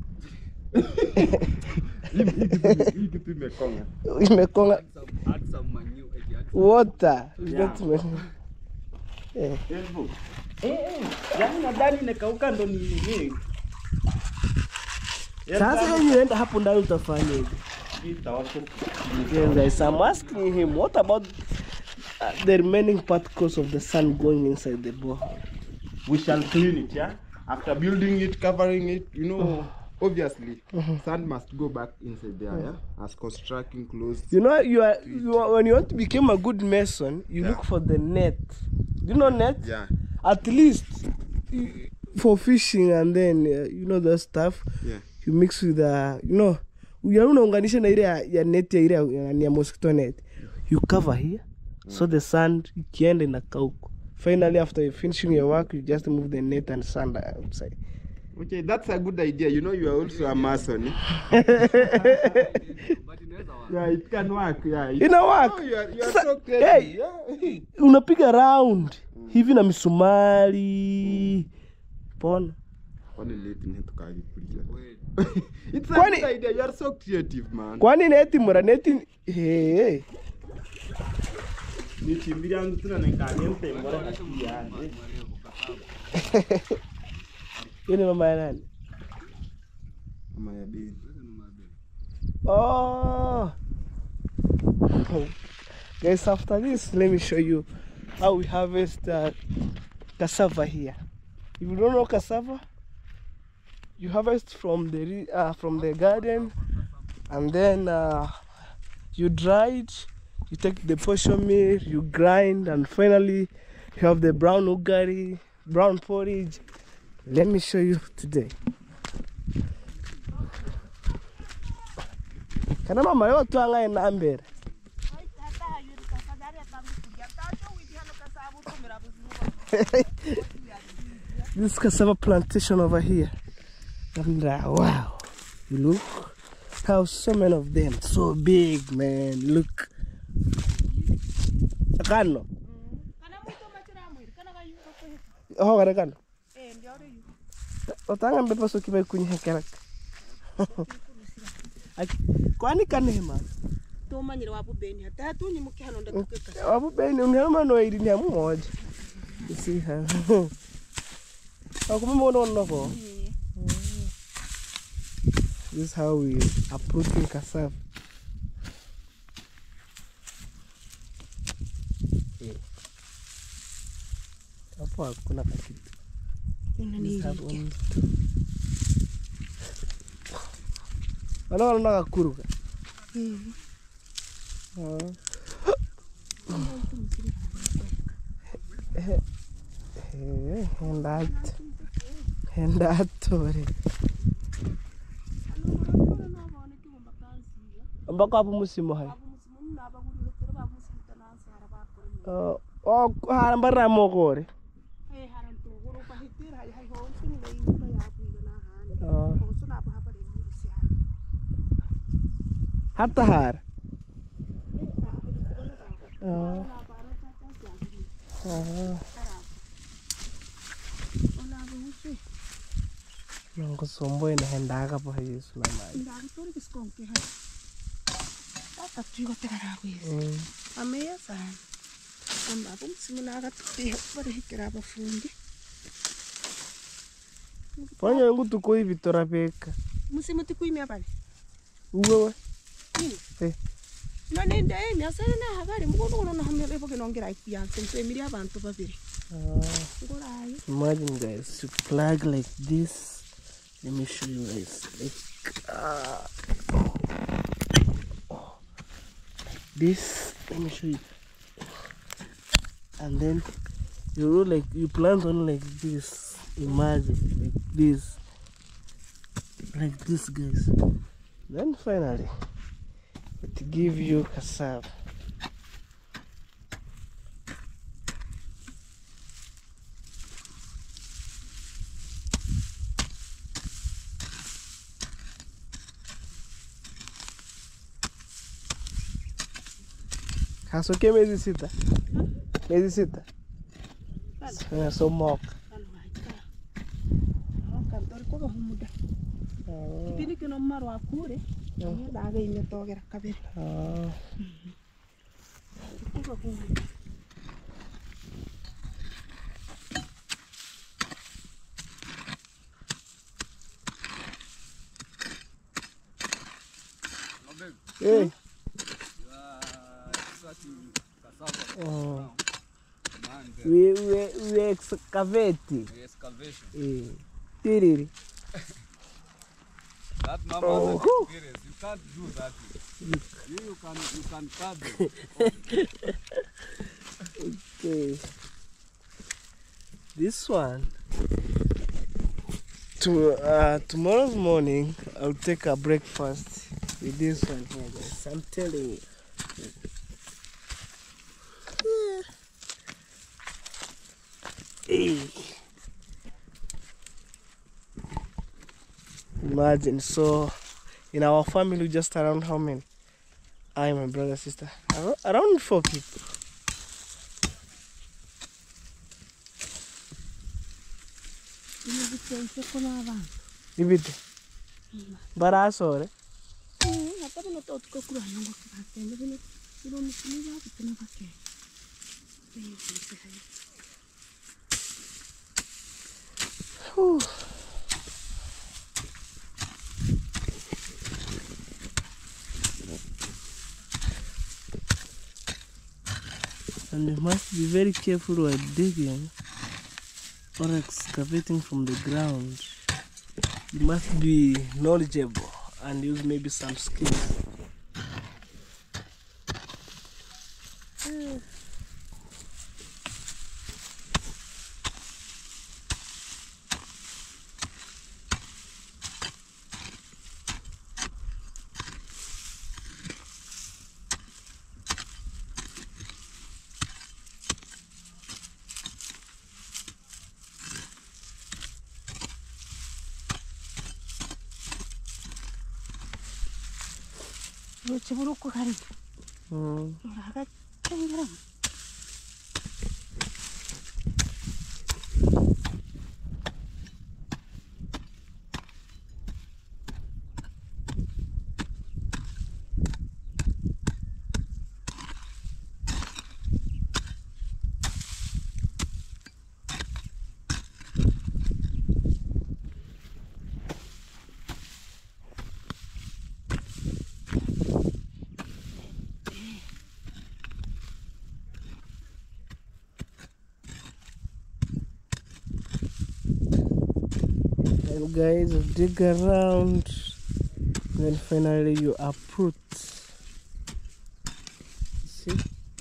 hii kitu imekonga.
Imekonga. Water. Yeah. Eh.
Elbow.
Yaani nadhani nikauka ndo ni nini?
Sasa yeye unaenda hapo ndani utafanyaje? Guys, I'm asking him, what about uh, the remaining particles of the sand going inside the borehole?
We shall clean it, yeah? After building it, covering it, you know, obviously, sand must go back inside there, yeah? As constructing close.
You know, you are, you are when you want to become a good mason, you
Yeah.
look for the net. Do you know net?
Yeah.
At least you- for fishing, and then uh, you know the stuff.
Yeah.
You mix with the, you know, you unaunganisha na ile ya ya net ya ile ya- ya mosquito net. You cover here, so the sand ikienda inakauka. Finally, after you finishing your work, you just move the net and sand outside.
Okay, that's a good idea. You know, you are also a mason. Eh? Yeah, it can work. Yeah, it,
Ina work.
Oh, you are, you are
Sa-
so creative.
hey.
Yeah.
Unapiga round hivi na misumari. Pona.
Kwani late ni tukaji kulia. It's a
Kwani-
good idea. You are so creative, man.
Kwani neti mura neti hey, hey.
Ni chimbi yangu tuna nikanye mpembora kiasi.
Yini mama ya nani?
Mama ya baby.
Oh. Guys, after this, let me show you how we harvest uh, cassava here. If you don't know cassava, you harvest from the re- uh, from the garden, and then uh, you dry it. You take the portion meal, you grind, and finally you have the brown ugari, brown porridge. Let me show you today. Kana mama leo twanga ina mbere. This cassava plantation over here. And uh, wow, you look how so many of them, so big, man. Look. Kano. Oh, kana kano. Otanga mbepa so kiba kunye kera. Kwani kanema?
Tumanyire wabu beni hata tunyi mukihano ndatukeka.
Wabu beni unema no iri ni amu moja. You see her. Akumema ono ono ko. This is how we uprooting cassava. Hapo hakuna kitu. Ano ano nakakuruka? Hendato. Hendato. Ambako hapo musimu hai. Oh, oh, harambara mogore.
Eh, haram to goro pa hitir hay hay ho sunu le ina ya bu na han. Oh, sunu apa apa de musia.
Hatta har. Oh. Oh. Yang kesombo ini hendak apa sih selama ini?
Hendak itu di skongke hai. Tak juga terara kuis. Ame ya san. Amba pun semenaga tuh pada hikira apa fundi.
Fanya yangu tukoi Vitora Peka.
Musimu tukui mi apa?
Uwe. Eh.
Na nenda eh mi asana na habari mukono kono na hamya bebo kinongera ikia sentu emiri abantu babiri.
Ah. Imagine guys, you plug like this. Let me show you guys. Like uh, oh, like this. Let me show you. And then you roll like you plant on like this. Imagine like this, like this, guys. Then finally, it give you cassava. Kaso ke mezi sita? Mezi sita? Sana so mock.
Kantor ko ba humuda. Pili kino maro akure. Ni daga ine togera kabere.
Ah.
Ko ko humuda.
Hey. Oh. We we we excavate.
Excavation.
Eh. Tiriri.
That number
Oh.
experience. You can't do that. You, you can you can cut it.
Okay. This one. To uh tomorrow's morning I'll take a breakfast with this one here, guys. I'm telling you. Hey. Imagine, so in our family just around how many? I, my brother, sister, around, around four people. Ibite. Barasore. Whew. And you must be very careful while digging or excavating from the ground. You must be knowledgeable and use maybe some skills.
Ciburuku kali.
Hmm.
Agak cenderung.
And guys, you dig around, then finally you uproot. See?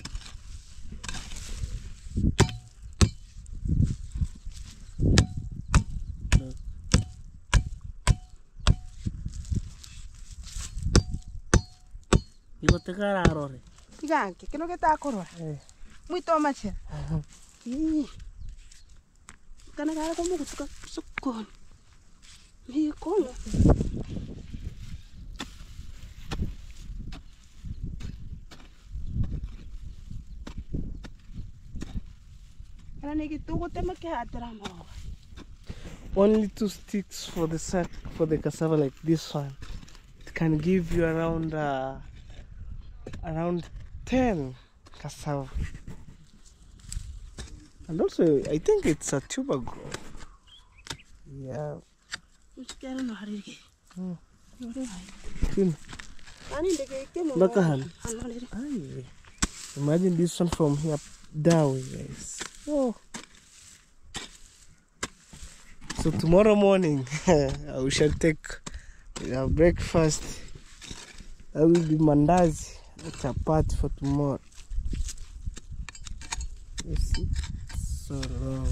You got the car out of it.
Iganke, que no que está corora.
Eh.
Muito macho. Ih. Kana gara como que tu sukon. Me como. Kana negi tu ko tema ke hatera mo.
Only two sticks for the sack for the cassava like this one. It can give you around uh, around ten cassava. And also, I think it's a tuber growth. Yeah.
Usikere no harige.
Hmm.
Yore hai.
Tin.
Ani ndege ke mo.
Bakahan.
Anonere.
Aye. Imagine this one from here down, guys. Oh. So tomorrow morning, we shall take our breakfast. That will be mandazi, chapati for tomorrow. You see, so long.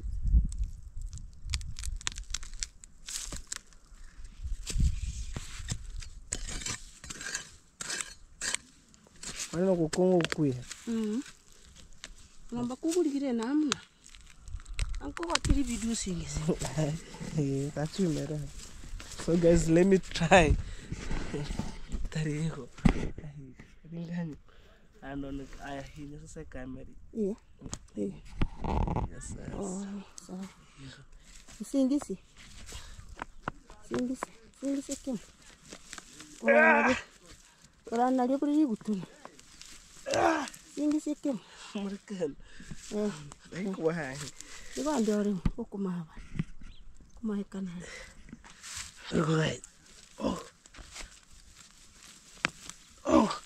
Wano kukongo kuya.
Mhm. Namba kubuligire namna. Anko watiri video singisi.
That's you, man. So guys, let me try. Tariho. Ringani. And on I he just say camera.
Yeah. Yeah.
Yes, yes.
Oh, so. Singisi. Singisi. Singisi kim. Ora ora nali kuri gutuna. Singisi kim.
Murkan.
Eh.
Like why?
Iba ndori okumaba. Kumaikana.
Right. Oh. Oh.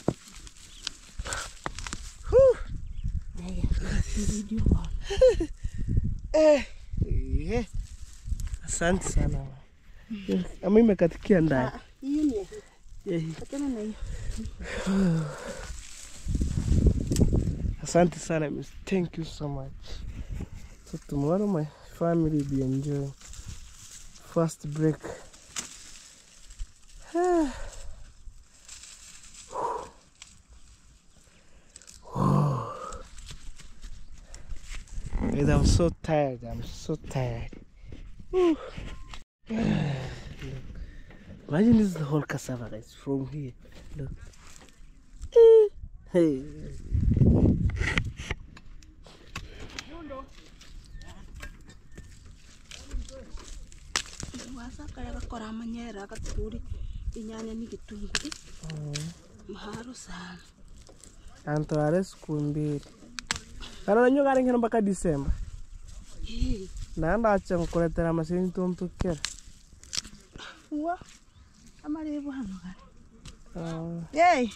Whew.
Aya, video on.
Eh. Eh. Asante sana. Ama imekatikia ndani.
Hiyo ni.
Eh.
Achana na hiyo.
Asante sana, miss. Thank you so much. So tomorrow my family will be enjoying first break. Guys, I'm so tired. I'm so tired. Whew. Look. Imagine this is the whole cassava, guys, from here. Look. Hey.
Wasa kaya gakora manyera gaturi inyanya n'igitunguru. Maharo sana.
Tanto are siku mbili. Kana nanyo gari ngino mpaka December.
Eh.
Naenda acha kukuletera masini tumtukera.
Uwa. Amarebo hano gari.
Ah.
Hey.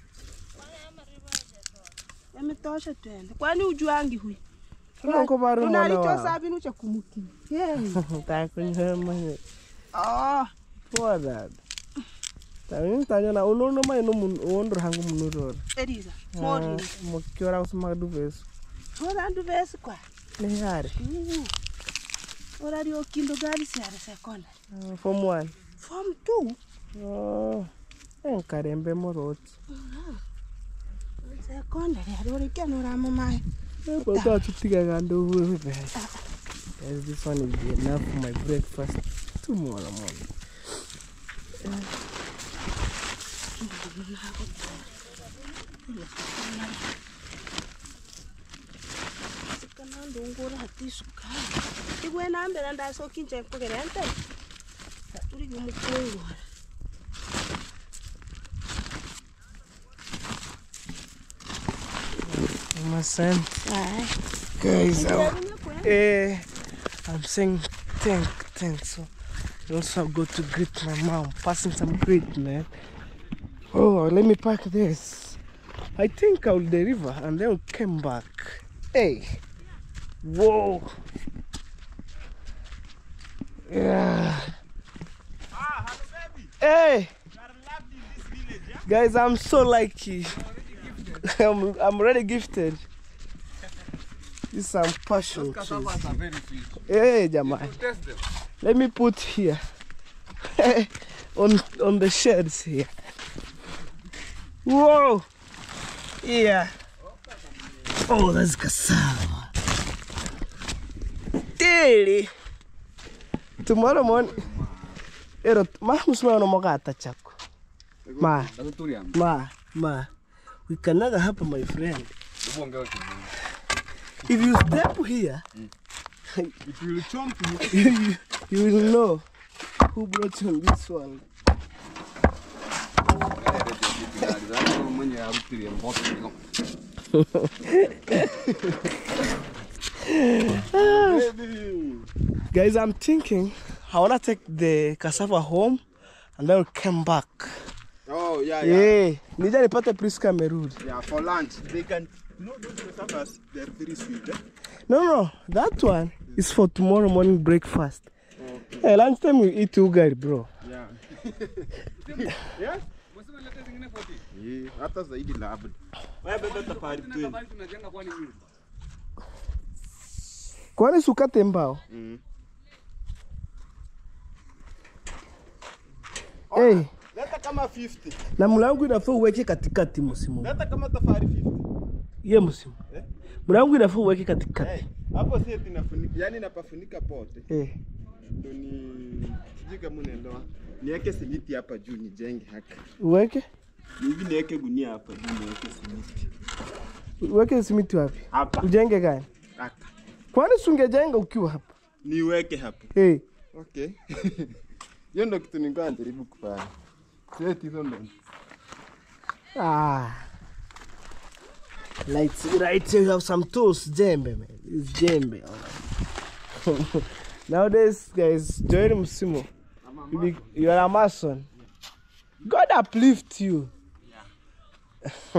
Yametosha twende. Kwani ujuangi huyu?
Unako bari mwana wa.
Tunalicho sabi nucha kumuki. Hey.
Takunywe manye.
Oh.
What that? Tawini tanya na unono mai no mun wondro hangu munuro.
Eliza. Mori.
Mokiora usma duveso.
Ora duveso kwa.
Ni hare.
Ora rio kindo gari si hare sekona.
Form one.
Form two.
Oh. Enkarembe moroti.
Sekona rio keno ramo mai.
But I think I can do with it. This one will be enough for my breakfast tomorrow morning.
Ndungura hatisuka. Igwe nambera ndasoka inje kugerente. Turi gumukungu.
My son. Guys, eh, I'm saying thank, thanks. So I also go to greet my mom, passing some great, man. Oh, let me pack this. I think I'll deliver and then we'll come back. Hey, whoa. Yeah. Hey, guys, I'm so lucky. I'm I'm already gifted. This is some passion trees.
Are very sweet.
Hey, Jamal.
Test them.
Let me put here on on the sheds here. Whoa! Yeah. Oh, that's cassava. Daily. Tomorrow morning. Ero, ma musima no mogata chako. Ma, ma, ma. We can never happen, my friend. If you step here,
It will chomp you.
you, you will know who brought you on this one. Guys, I'm thinking I wanna take the cassava home and then we'll come back.
Oh, yeah, yeah.
Yeah, nija nipate Priska amerudi.
Yeah, for lunch. They can, you know, those cassavas, they're very sweet. Eh?
No, no, that one is for tomorrow morning breakfast. Okay. Hey, lunchtime we eat ugali, bro.
Yeah. Yeah? Yeah, hata zaidi labda. Wewe beba tafari tu.
Kwani sukate mbao?
Mm.
Hey,
Leta kama fifty.
na mlangu inafaa uweke katikati msimu.
Leta kama tafari fifty.
Ye msimu.
Eh?
Mlangu inafaa uweke katikati.
Hey, hapo si eti nafunika, yani napafunika pote.
Eh.
Ndo ni sijui kama unaelewa. Niweke simiti hapa juu nijenge haka.
Uweke?
Hivi niweke gunia hapa juu niweke simiti.
Uweke simiti wapi?
Hapa.
Ujenge gani?
Haka.
Kwani sungejenga ukiwa hapa?
Niweke hapa.
Hey.
Okay. Hiyo ndo kitu nilikuwa najaribu kufanya. Sasa hizo ndo.
Ah. Like, right, you have some tools, jembe, man. It's jembe. Nowadays, guys, join Musimo. You, be, you are a Mason. God uplift you.
Yeah.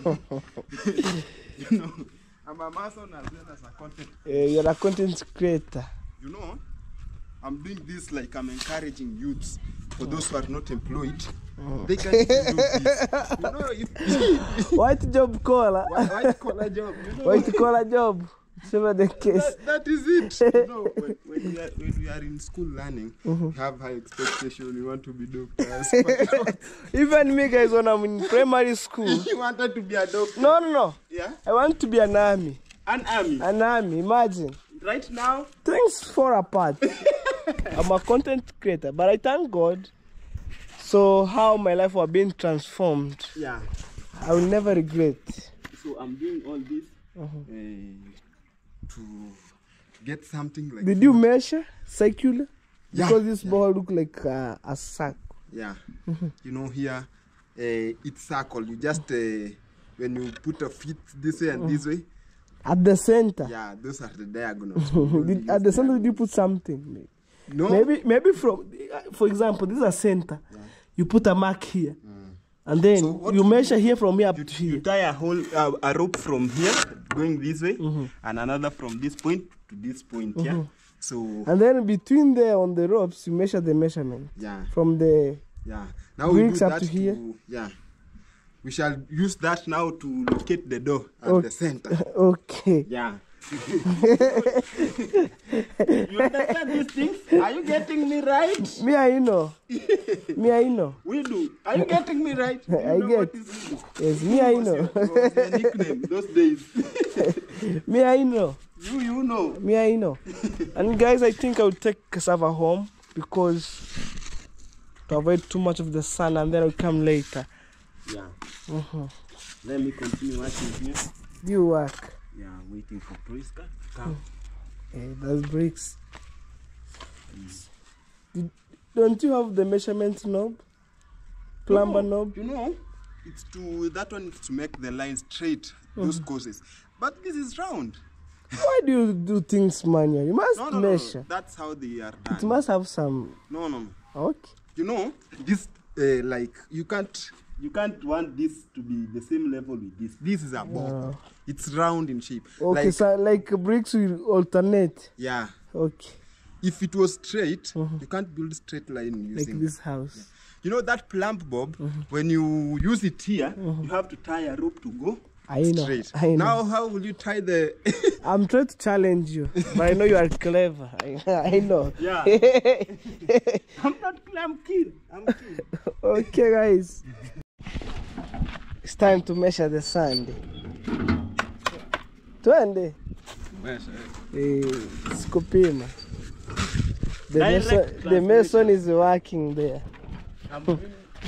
You know, I'm a Mason as well as a content.
Uh, you're a content creator.
You know, I'm doing this like I'm encouraging youths. For those who are not employed, oh. They can do this. You know, if
White job caller.
White collar job. You know?
White collar job. Whatever the case.
That, that is it. You know, when, when, we are, when we are in school learning, mm-hmm. we have high expectation. We want to be doctors.
Even me, guys, when I'm in primary school.
You wanted to be a doctor?
No, no, no.
Yeah?
I want to be an army.
An army?
An army, imagine.
Right now?
Things fall apart. I'm a content creator, but I thank God. So how my life was being transformed.
Yeah.
I will never regret.
So I'm doing all this uh-huh. uh, to get something like.
Did you measure circular?
Yeah.
Because this
yeah.
ball look like uh, a sack.
Yeah. Mm-hmm. You know here, uh, it's circle. You just uh, when you put a feet this way and mm-hmm. this way.
At the center.
Yeah, those are the diagonals.
did, at the center, did you put something?
No.
Maybe, maybe from, for example, this is a center. Yeah. You put a mark here, mm. and then so you measure here from here up
you,
to here.
You tie a whole uh, a rope from here going this way, mm-hmm. and another from this point to this point. Mm-hmm. Yeah. So.
And then between there on the ropes, you measure the measurement.
Yeah.
From the.
Yeah. Now we do
up
that
to here.
To, yeah. We shall use that now to locate the door at
okay.
the center.
Okay.
Yeah. You understand these things? Are you getting me right?
Me, I know. Me, I know.
We do. Are you getting me right? Do you
I
know
get.
What is
yes, me, I know.
Your, your nickname those days.
Me, I know.
You, you know.
Me, I know. And guys, I think I will take cassava home because to avoid too much of the sun, and then I'll come later.
Yeah.
Mm-hmm.
Let me continue working here.
You work.
Yeah, waiting for Priska to come.
Hey, that's bricks. Mm. Did, don't you have the measurement knob? Plumber
no,
knob?
You know, it's to that one is to make the line straight, mm-hmm. those courses. But this is round.
Why do you do things manually? You must
no, no,
measure.
No, no. That's how they are done.
It must have some.
No, no, no.
Okay.
You know, this uh, like you can't. You can't want this to be the same level with this. This is a ball. Uh, it's round in shape.
Okay, like, so like bricks will alternate.
Yeah.
Okay.
if it was straight,
Mhm.
you can't build straight line
Like
using
this house.
You know that plump bob, when you use it here, you have to tie a rope to go
I know.
straight.
I know.
Now how will you tie the
I'm trying to challenge you, but I know you are clever. I, I know.
Yeah. I'm not I'm keen. I'm keen.
Okay, guys. It's time to measure the sand. Twende. Eh, sikupima. The
Direct
mason, the mason is working there.
I'm doing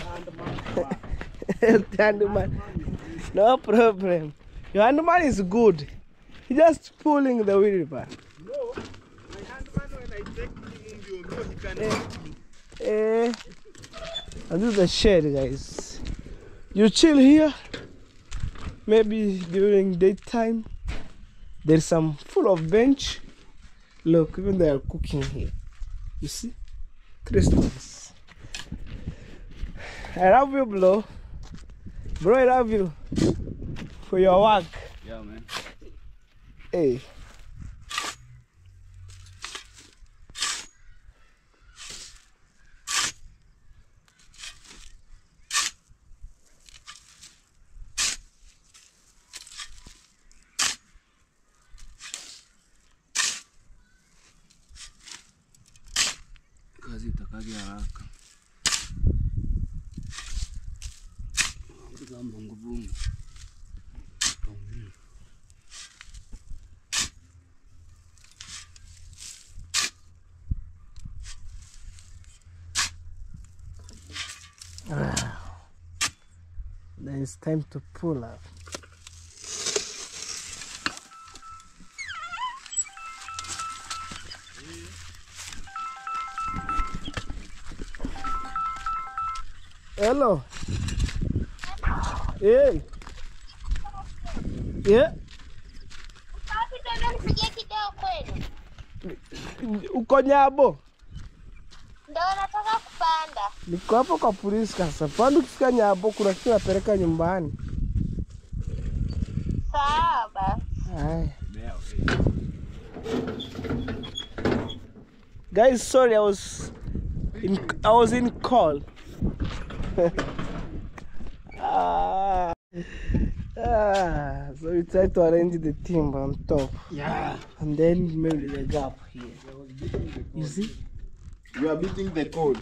hand
The handman. No problem. Your handman is good. He's just pulling the wheelbarrow.
No, my handman when I take him on he can
Eh, and this is the shed, guys. You chill here. Maybe during daytime. There's some full of bench. Look, even they are cooking here. You see? Christmas. I love you, bro. Bro, I love you for your work.
Yeah, man.
Hey.
Kazi itakage haraka. Za mbongo bungu.
Then it's time to pull up. Hello. Hey. Yeah. Uko Nyabo?
Ndio nataka kupanda.
Niko hapo kwa polisi sasa. Panda ukifika Nyabo kuna kitu napeleka nyumbani.
Sawa basi.
Haya. Guys, sorry I was in I was in call. ah, ah, so we try to arrange the timber on top.
Yeah.
And then maybe the gap here. You see?
You are beating the code.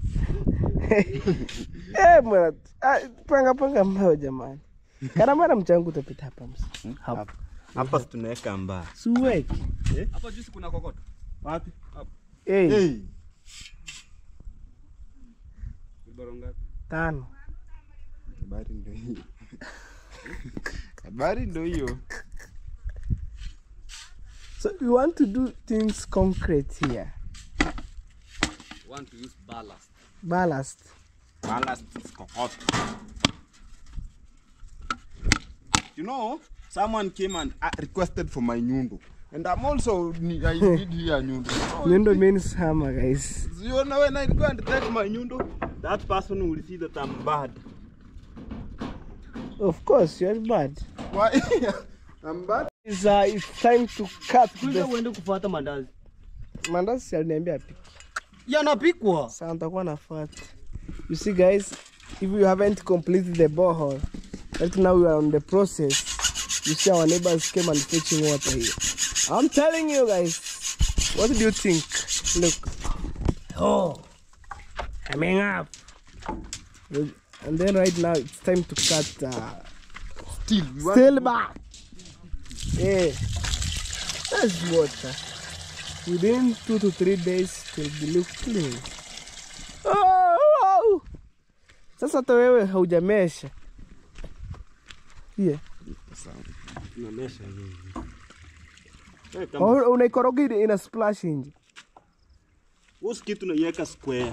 Eh, mwana, ah, panga panga mbao jamani. Kana mara mchangu utapita hapa msi. Hapa.
Hapa tunaweka mbaa.
Suweki.
Hapo juzi kuna kokoto.
Wapi?
Eh,
Hey.
Baro ngapi?
tano.
Habari ndio hiyo. Habari ndio hiyo.
So we want to do things concrete here.
Want to use ballast.
Ballast.
Ballast is coconut. You know, someone came and uh, requested for my nyundo. And I'm also, I need here nyundo.
Nyundo means hammer, guys.
You know when I go and take my nyundo?
That person will see that I'm bad.
Of course, you're bad.
Why? I'm bad.
It's, uh, it's time to cut
Kuja
the...
uende kufuata mandazi.
Mandazi aliniambia apike.
Yanapikwa.
Sasa nitakuwa nafuata. You see guys, if you haven't completed the borehole, right now we are on the process. You see our neighbors came and fetching water here. I'm telling you guys, what do you think? Look. Oh, coming up. And then right now it's time to cut uh,
Still, you want
still back. Yeah, that's water. Within two to three days it will be look clean. Oh, oh. Sasa hata wewe haujamesha. Yeah.
Tunamesha nini?
Au unaikoroga ile ina splash nje.
Usi kitu naiweka square.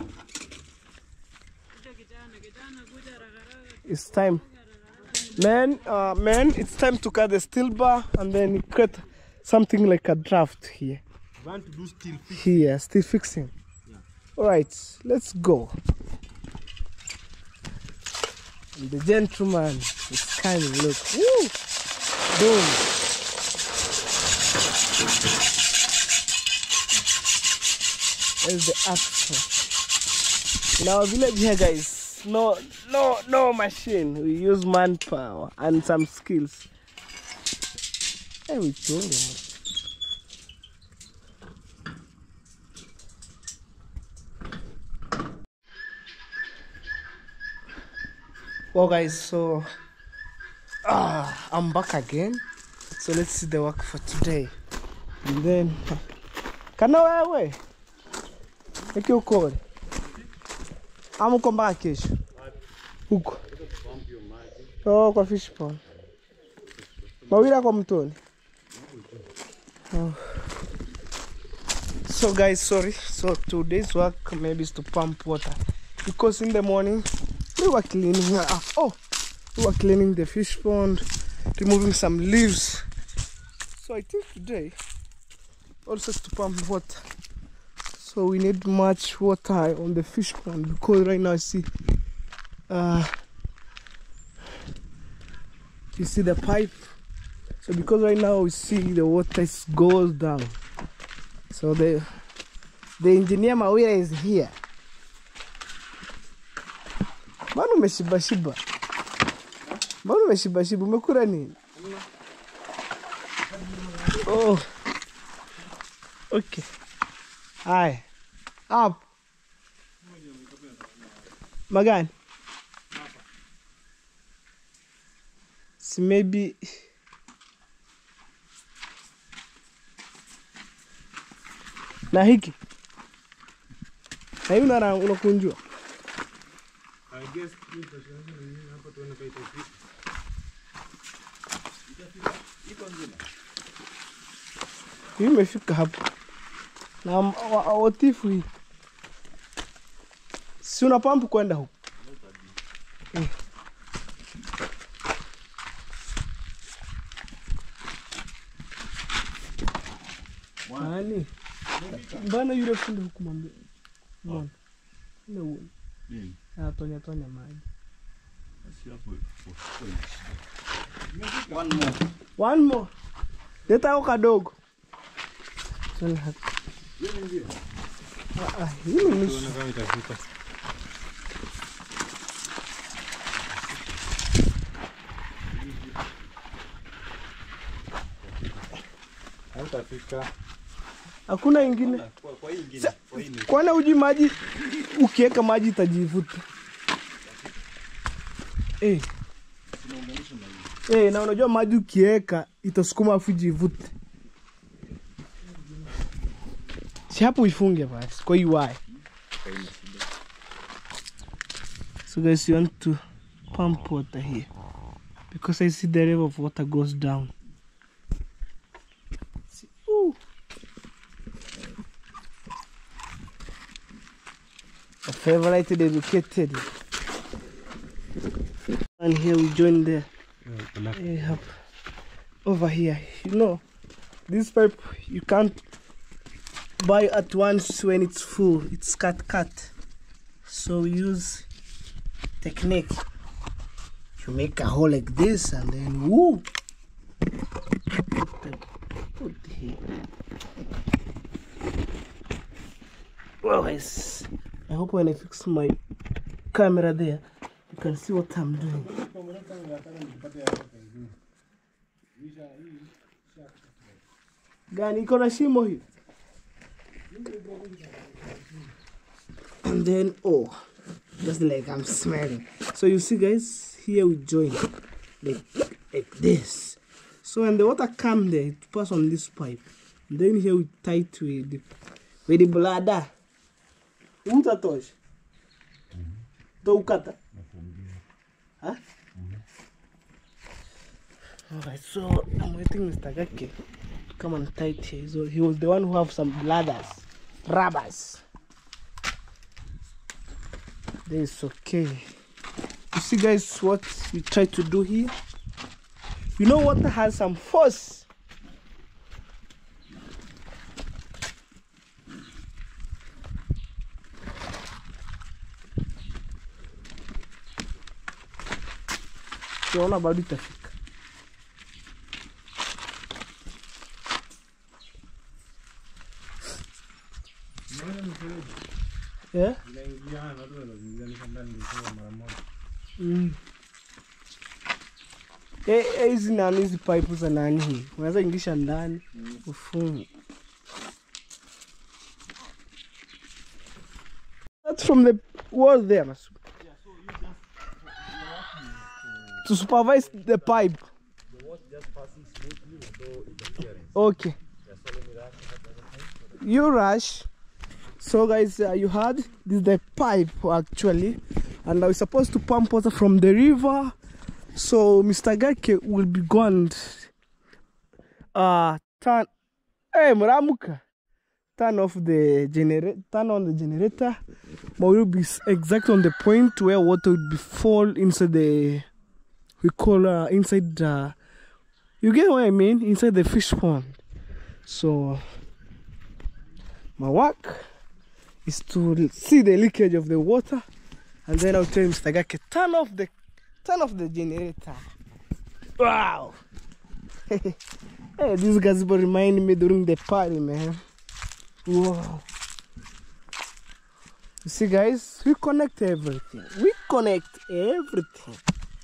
It's time. Man, uh, man, it's time to cut the steel bar and then cut something like a draft here.
You want to do steel fix?
Here, still fixing.
Yeah.
All right, let's go. And the gentleman is coming. Look, woo, boom. There's the axe. In our village here, guys, no, no, no machine. We use manpower and some skills. Hey, we told them. Well, guys, so ah, I'm back again. So let's see the work for today. And then, kana wewe? Eki uko? Ama uko mpaka kesho? Huko. Oh, kwa fish pond. Mawira kwa mtoni. Oh. So guys, sorry. So today's work maybe is to pump water. Because in the morning, we were cleaning uh, oh, we were cleaning the fish pond, removing some leaves. So I think today also to pump water. So we need much water on the fish pond because right now I see uh you see the pipe. So because right now we see the water is goes down. So the the engineer Mawira is here. Mbona umeshiba shiba? Mbona umeshiba shiba? Umekula nini? Oh. Okay. Hi. Up. Magani. So maybe na hiki. Na hiyo na unakunjua.
I guess hii tashangaza hapa tuone kaita kitu. Iko nzima.
Hii imefika hapa. Na watifu hii. Si una pump kwenda huko. Eh. Nani? Mbona yule fundi huku mwambie? Mbona? Ndio huo.
Nini?
Ah, tonya tonya maji.
Basi hapo.
One more.
One more. Leta au kadogo. Sasa hapa.
Yeye ndio.
Ah, ah, hii ni nusu.
Tuone kama itafika. Haitafika.
Hakuna ingine.
Kwa kwa hii ingine. Kwa hii ni.
Kwana uji maji ukiweka maji itajivuta. Eh. Eh, na unajua maji ukiweka itasukuma afu jivute. Si hapo ifunge basi kwa hiyo why. So guys, you want to pump water here because I see the level of water goes down. See, ooh. A favorite dedicated. And here we join the uh, over here. You know, this pipe you can't buy at once when it's full. It's cut cut. So we use technique. You make a hole like this and then woo. Put the, put here. Well guys, I hope when I fix my camera there, you can see what I'm doing. Gani iko na shimo hii. And then oh, just like I'm smelling. So you see guys, here we join like, like this. So when the water comes there, it pass on this pipe. And then here we tie to it with, with the bladder. Utatosh. Do ukata. Huh? Alright, so I'm waiting Mister Gake to come and tie it here. So he was the one who have some bladders, rubbers. This is okay. You see guys what we try to do here? You know water has some force. Siona bado itafika. Yeah?
Inaingia na watu wanazinganisha ndani ndio mara moja.
Mm. Eh, eh, hizi nani hizi pipe za nani hii? Unaweza ingisha ndani ufunge. That's from the wall there, Masu.
Yeah, so you just you're working to
To supervise the pipe.
the water just passing smoothly with no interference.
Okay.
Yeah, so let me rush at the other side.
You rush. So guys, uh, you heard this is the pipe actually, and I was supposed to pump water from the river. So Mister Gake will be gone. Uh, turn. Hey, Muramuka. Turn off the generator. Turn on the generator. But we'll be exactly on the point where water would be fall inside the. We call uh, inside. Uh, you get what I mean? Inside the fish pond. So my work is to see the leakage of the water, and then I'll tell Mister Gake, turn off the turn off the generator. Wow. Hey, these guys will remind me during the party, man. Wow. You see, guys, we connect everything. We connect everything.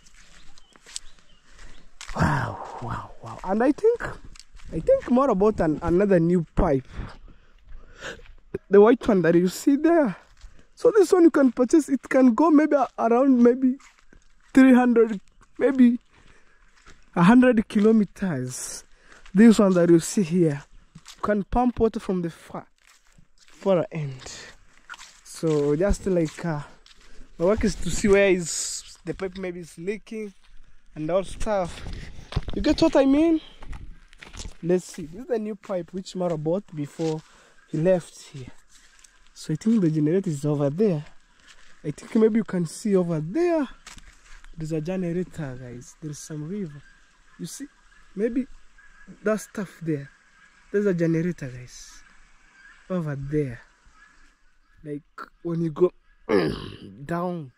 Wow, wow, wow. And I think I think more about an, another new pipe. The white one that you see there. So this one you can purchase, it can go maybe around maybe three hundred, maybe one hundred kilometers. This one that you see here, you can pump water from the far, far end. So just like uh, my work is to see where is the pipe maybe is leaking and all stuff. You get what I mean? Let's see. This is the new pipe which Mara bought before he left here. So I think the generator is over there. I think maybe you can see over there. There's a generator, guys. There's some river. You see? Maybe that stuff there. There's a generator, guys. Over there. Like when you go down.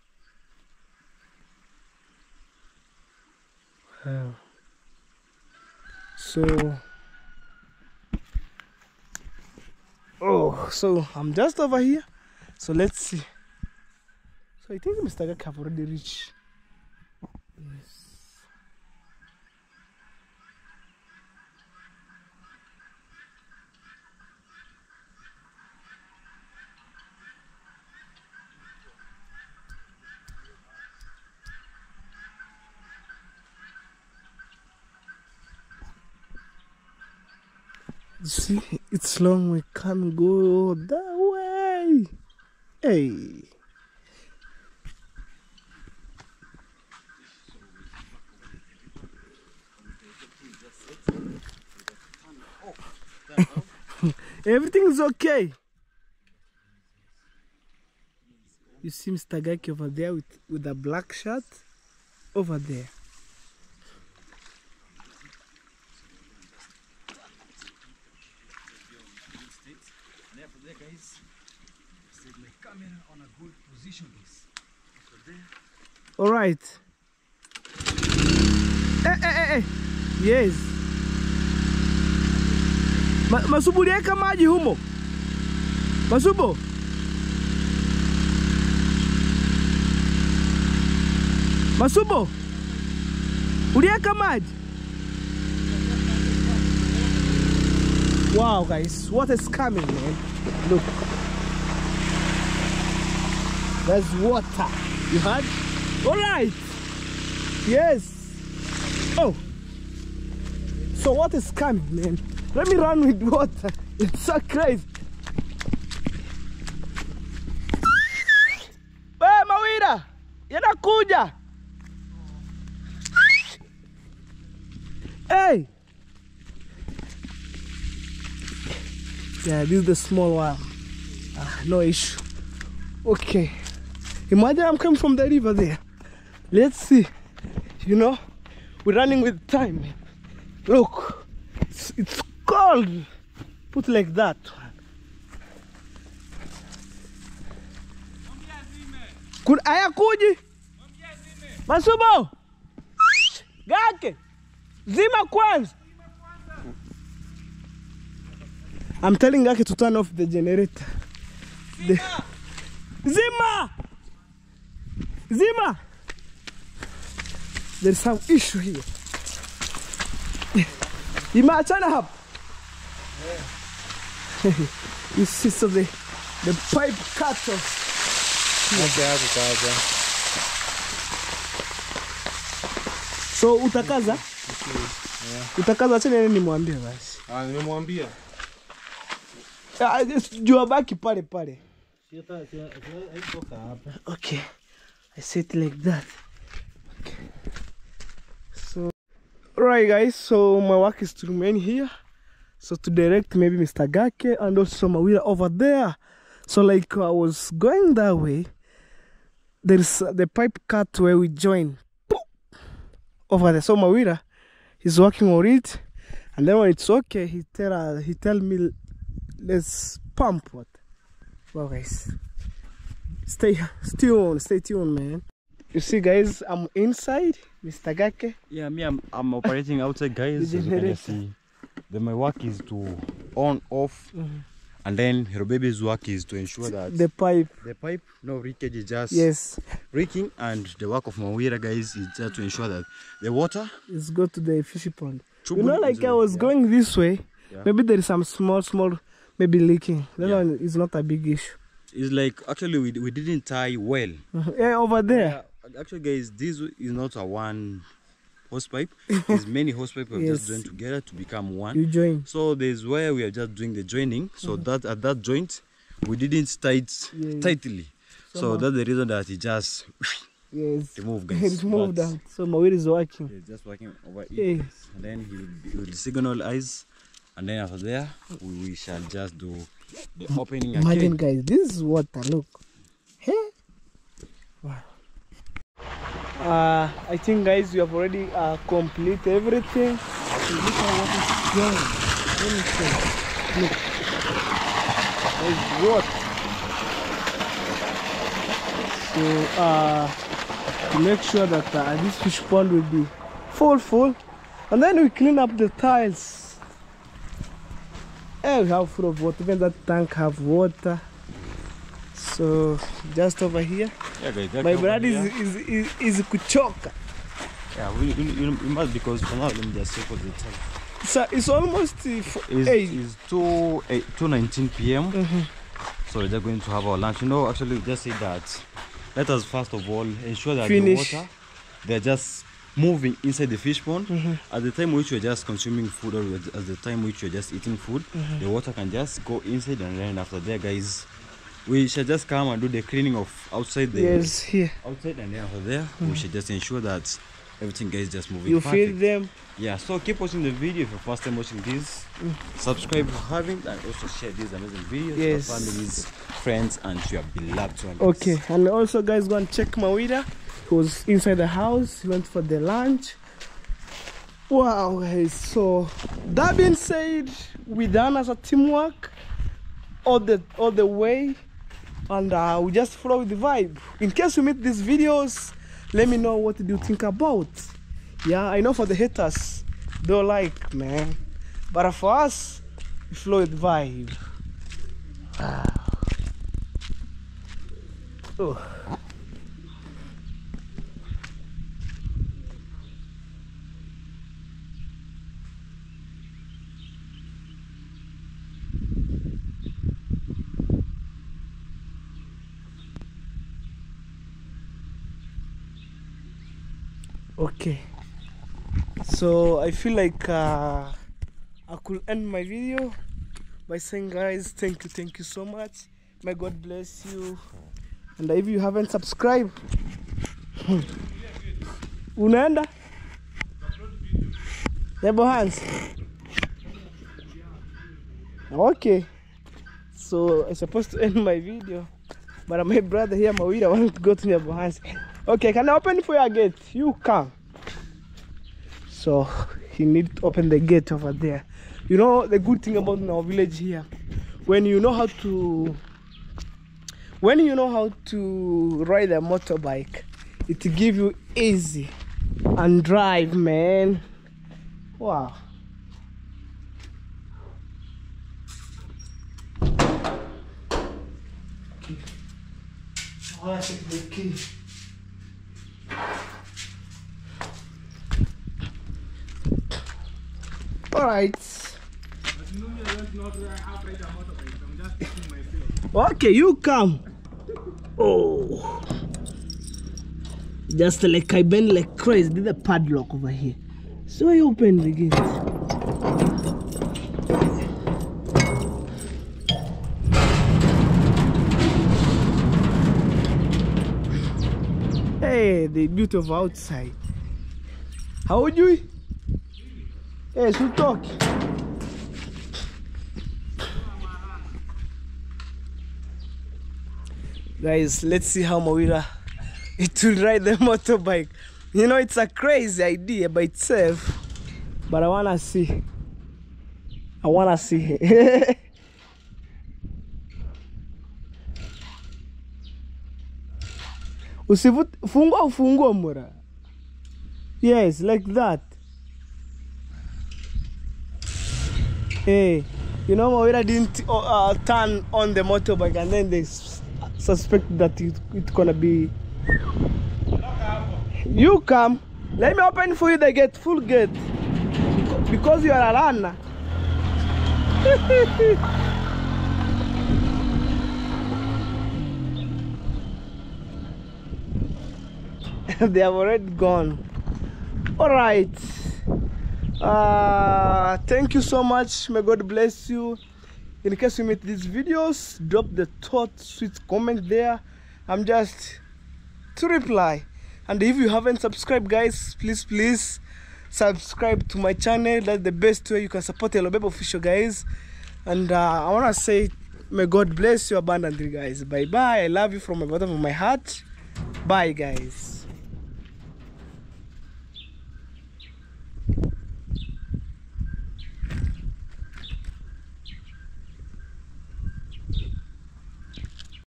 Wow. So oh, so I'm just over here. So let's see. So I think Mister Gake have already reached. Yes. You see, it's long. We can't go that way. Hey. Everything's okay. You see Mister Gake over there with, with a black shirt over there.
And after that, guys, set my camera on a good position, guys. After there.
All right. Eh, eh, eh. Yes. Ma, Masubu uliweka maji humo. Masubu. Masubu. Uliweka maji. Wow, guys, what is coming, man? Look. There's water. You heard? All right. Yes. Oh. So what is coming, man? Let me run with water. It's so crazy. Hey, Mawira. Yanakuja. Hey. Yeah, this is the small one. Ah, no issue. Okay. Imagine I'm coming from the river there. Let's see. You know, we're running with time, man. Look, it's, it's cold. Put like that. Could I kuji? Masubo. Gake. Zima kwanza. I'm telling Gake to turn off the generator. The... Zima! Zima! There's some issue here. Ima achana hapa. You see, so the, the pipe cut off. So utakaza? Utakaza, acha nini nimwambie basi.
Ah, nimemwambia.
Ah, jua baki pale pale. Okay. I set like that. Okay. So right guys, so my work is to remain here. So to direct maybe Mister Gake and also Mawira over there. So like I was going that way, there's uh, the pipe cut where we join. Boom, over there. So Mawira, he's working on it, and then when it's okay, he tell uh, he tell me let's pump water. Wow guys, stay stay on, stay tuned, man. You see guys, I'm inside, Mister Gake.
Yeah, me, I'm, I'm operating outside, guys. As you can see, then my work is to on, off, mm-hmm. and then her baby's work is to ensure that
the pipe,
the pipe, no leakage is just
yes,
leaking, and the work of Mawira, guys, is just to ensure that the water
is go to the fishy pond.
True
you know, like
easily,
I was
yeah.
going this way,
yeah.
maybe there is some small, small, maybe leaking. That
yeah.
one is not a big issue.
It's like actually we we didn't tie well.
Mm-hmm. Yeah, over there.
Yeah, actually, guys, this is not a one hose pipe. There's many hose pipe we have
Yes.
just joined together to become one.
You join.
So there's where we are just doing the joining. So mm-hmm. that at that joint we didn't tie it
Yeah.
tightly. So,
So
that's the reason that it just
Yes.
removed, guys.
It's moved
But
out. So Mawira is working.
It's just working over it.
Yes.
And then he will, he will signal eyes, and then after there we, we shall just do the opening
Imagine
again.
guys, this is water, look. Hey. Wow. Uh, I think guys we have already uh, complete everything. So look at what is going. Let me see. Look. There's water. So uh, to make sure that uh, this fish pond will be full full. And then we clean up the tiles. Eh, we have full of water, even that tank have water. So just over here,
Yeah, guys,
my brother is, is, is, is kuchoka.
Yeah, we, we, we, we must, because for now let me just check what the time.
So it's almost uh, f-
It's,
eight.
it's two eight, two nineteen p m
Mm-hmm.
So we're just going to have our lunch. You know, actually, we just say that. Let us first of all ensure that
Finish.
the water, they're just moving inside the fish pond.
Mm-hmm.
At the time which you're just consuming food, or at the time which you're just eating food,
Mm-hmm.
the water can just go inside, and then after that, guys, we should just come and do the cleaning of outside the
Yes, here.
outside, and then after there, we should just ensure that everything guys just moving.
You
perfect.
feed them.
Yeah, so keep watching the video if you're first time watching this. Subscribe if you haven't, and also share these amazing videos
Yes.
to your families, friends, and to your beloved ones.
Okay, and also guys, go and check Mawira. He was inside the house. He went for the lunch. Wow, guys. So that being said, we done as a teamwork all the all the way, and uh, we just follow with the vibe. In case you meet these videos, let me know what do you think about. Yeah, I know for the haters, they don't like, man, but for us, we flow with vibe. Wow. Oh. Okay, so I feel like uh, I could end my video by saying, guys, thank you, thank you so much. May God bless you. And if you haven't subscribed, unaenda Yebo hands. Okay, so I'm supposed to end my video, but my brother here, Mawira, want to go to Yebo hands. Okay, can I open for your gate? You come. So he need to open the gate over there. You know the good thing about our village here, when you know how to when you know how to ride a motorbike, it give you easy and drive, man. Wow. key. I wanna take the key. All right. Okay, you come. Oh. Just like I bend like crazy. Did the padlock over here. So I open the gate. Hey, the beauty of outside. How would you? Hey, so talk. Guys, let's see how Mawira it will ride the motorbike. You know, it's a crazy idea by itself, but I wanna see. I wanna see. Usivut fungua fungua mura. Yes, like that. Hey, you know Mawira didn't uh, turn on the motorbike, and then they suspect that it, it's gonna be. You come. Let me open for you the gate, full gate, because you are a runner. They have already gone. All right. Uh, thank you so much. May God bless you. In case you meet these videos, drop the thought sweet comment there. I'm just to reply. And if you haven't subscribed, guys, please please subscribe to my channel. That's the best way you can support Yellow Babe Official, guys. And uh, I want to say may God bless you abundantly, guys. Bye bye. I love you from the bottom of my heart. Bye, guys.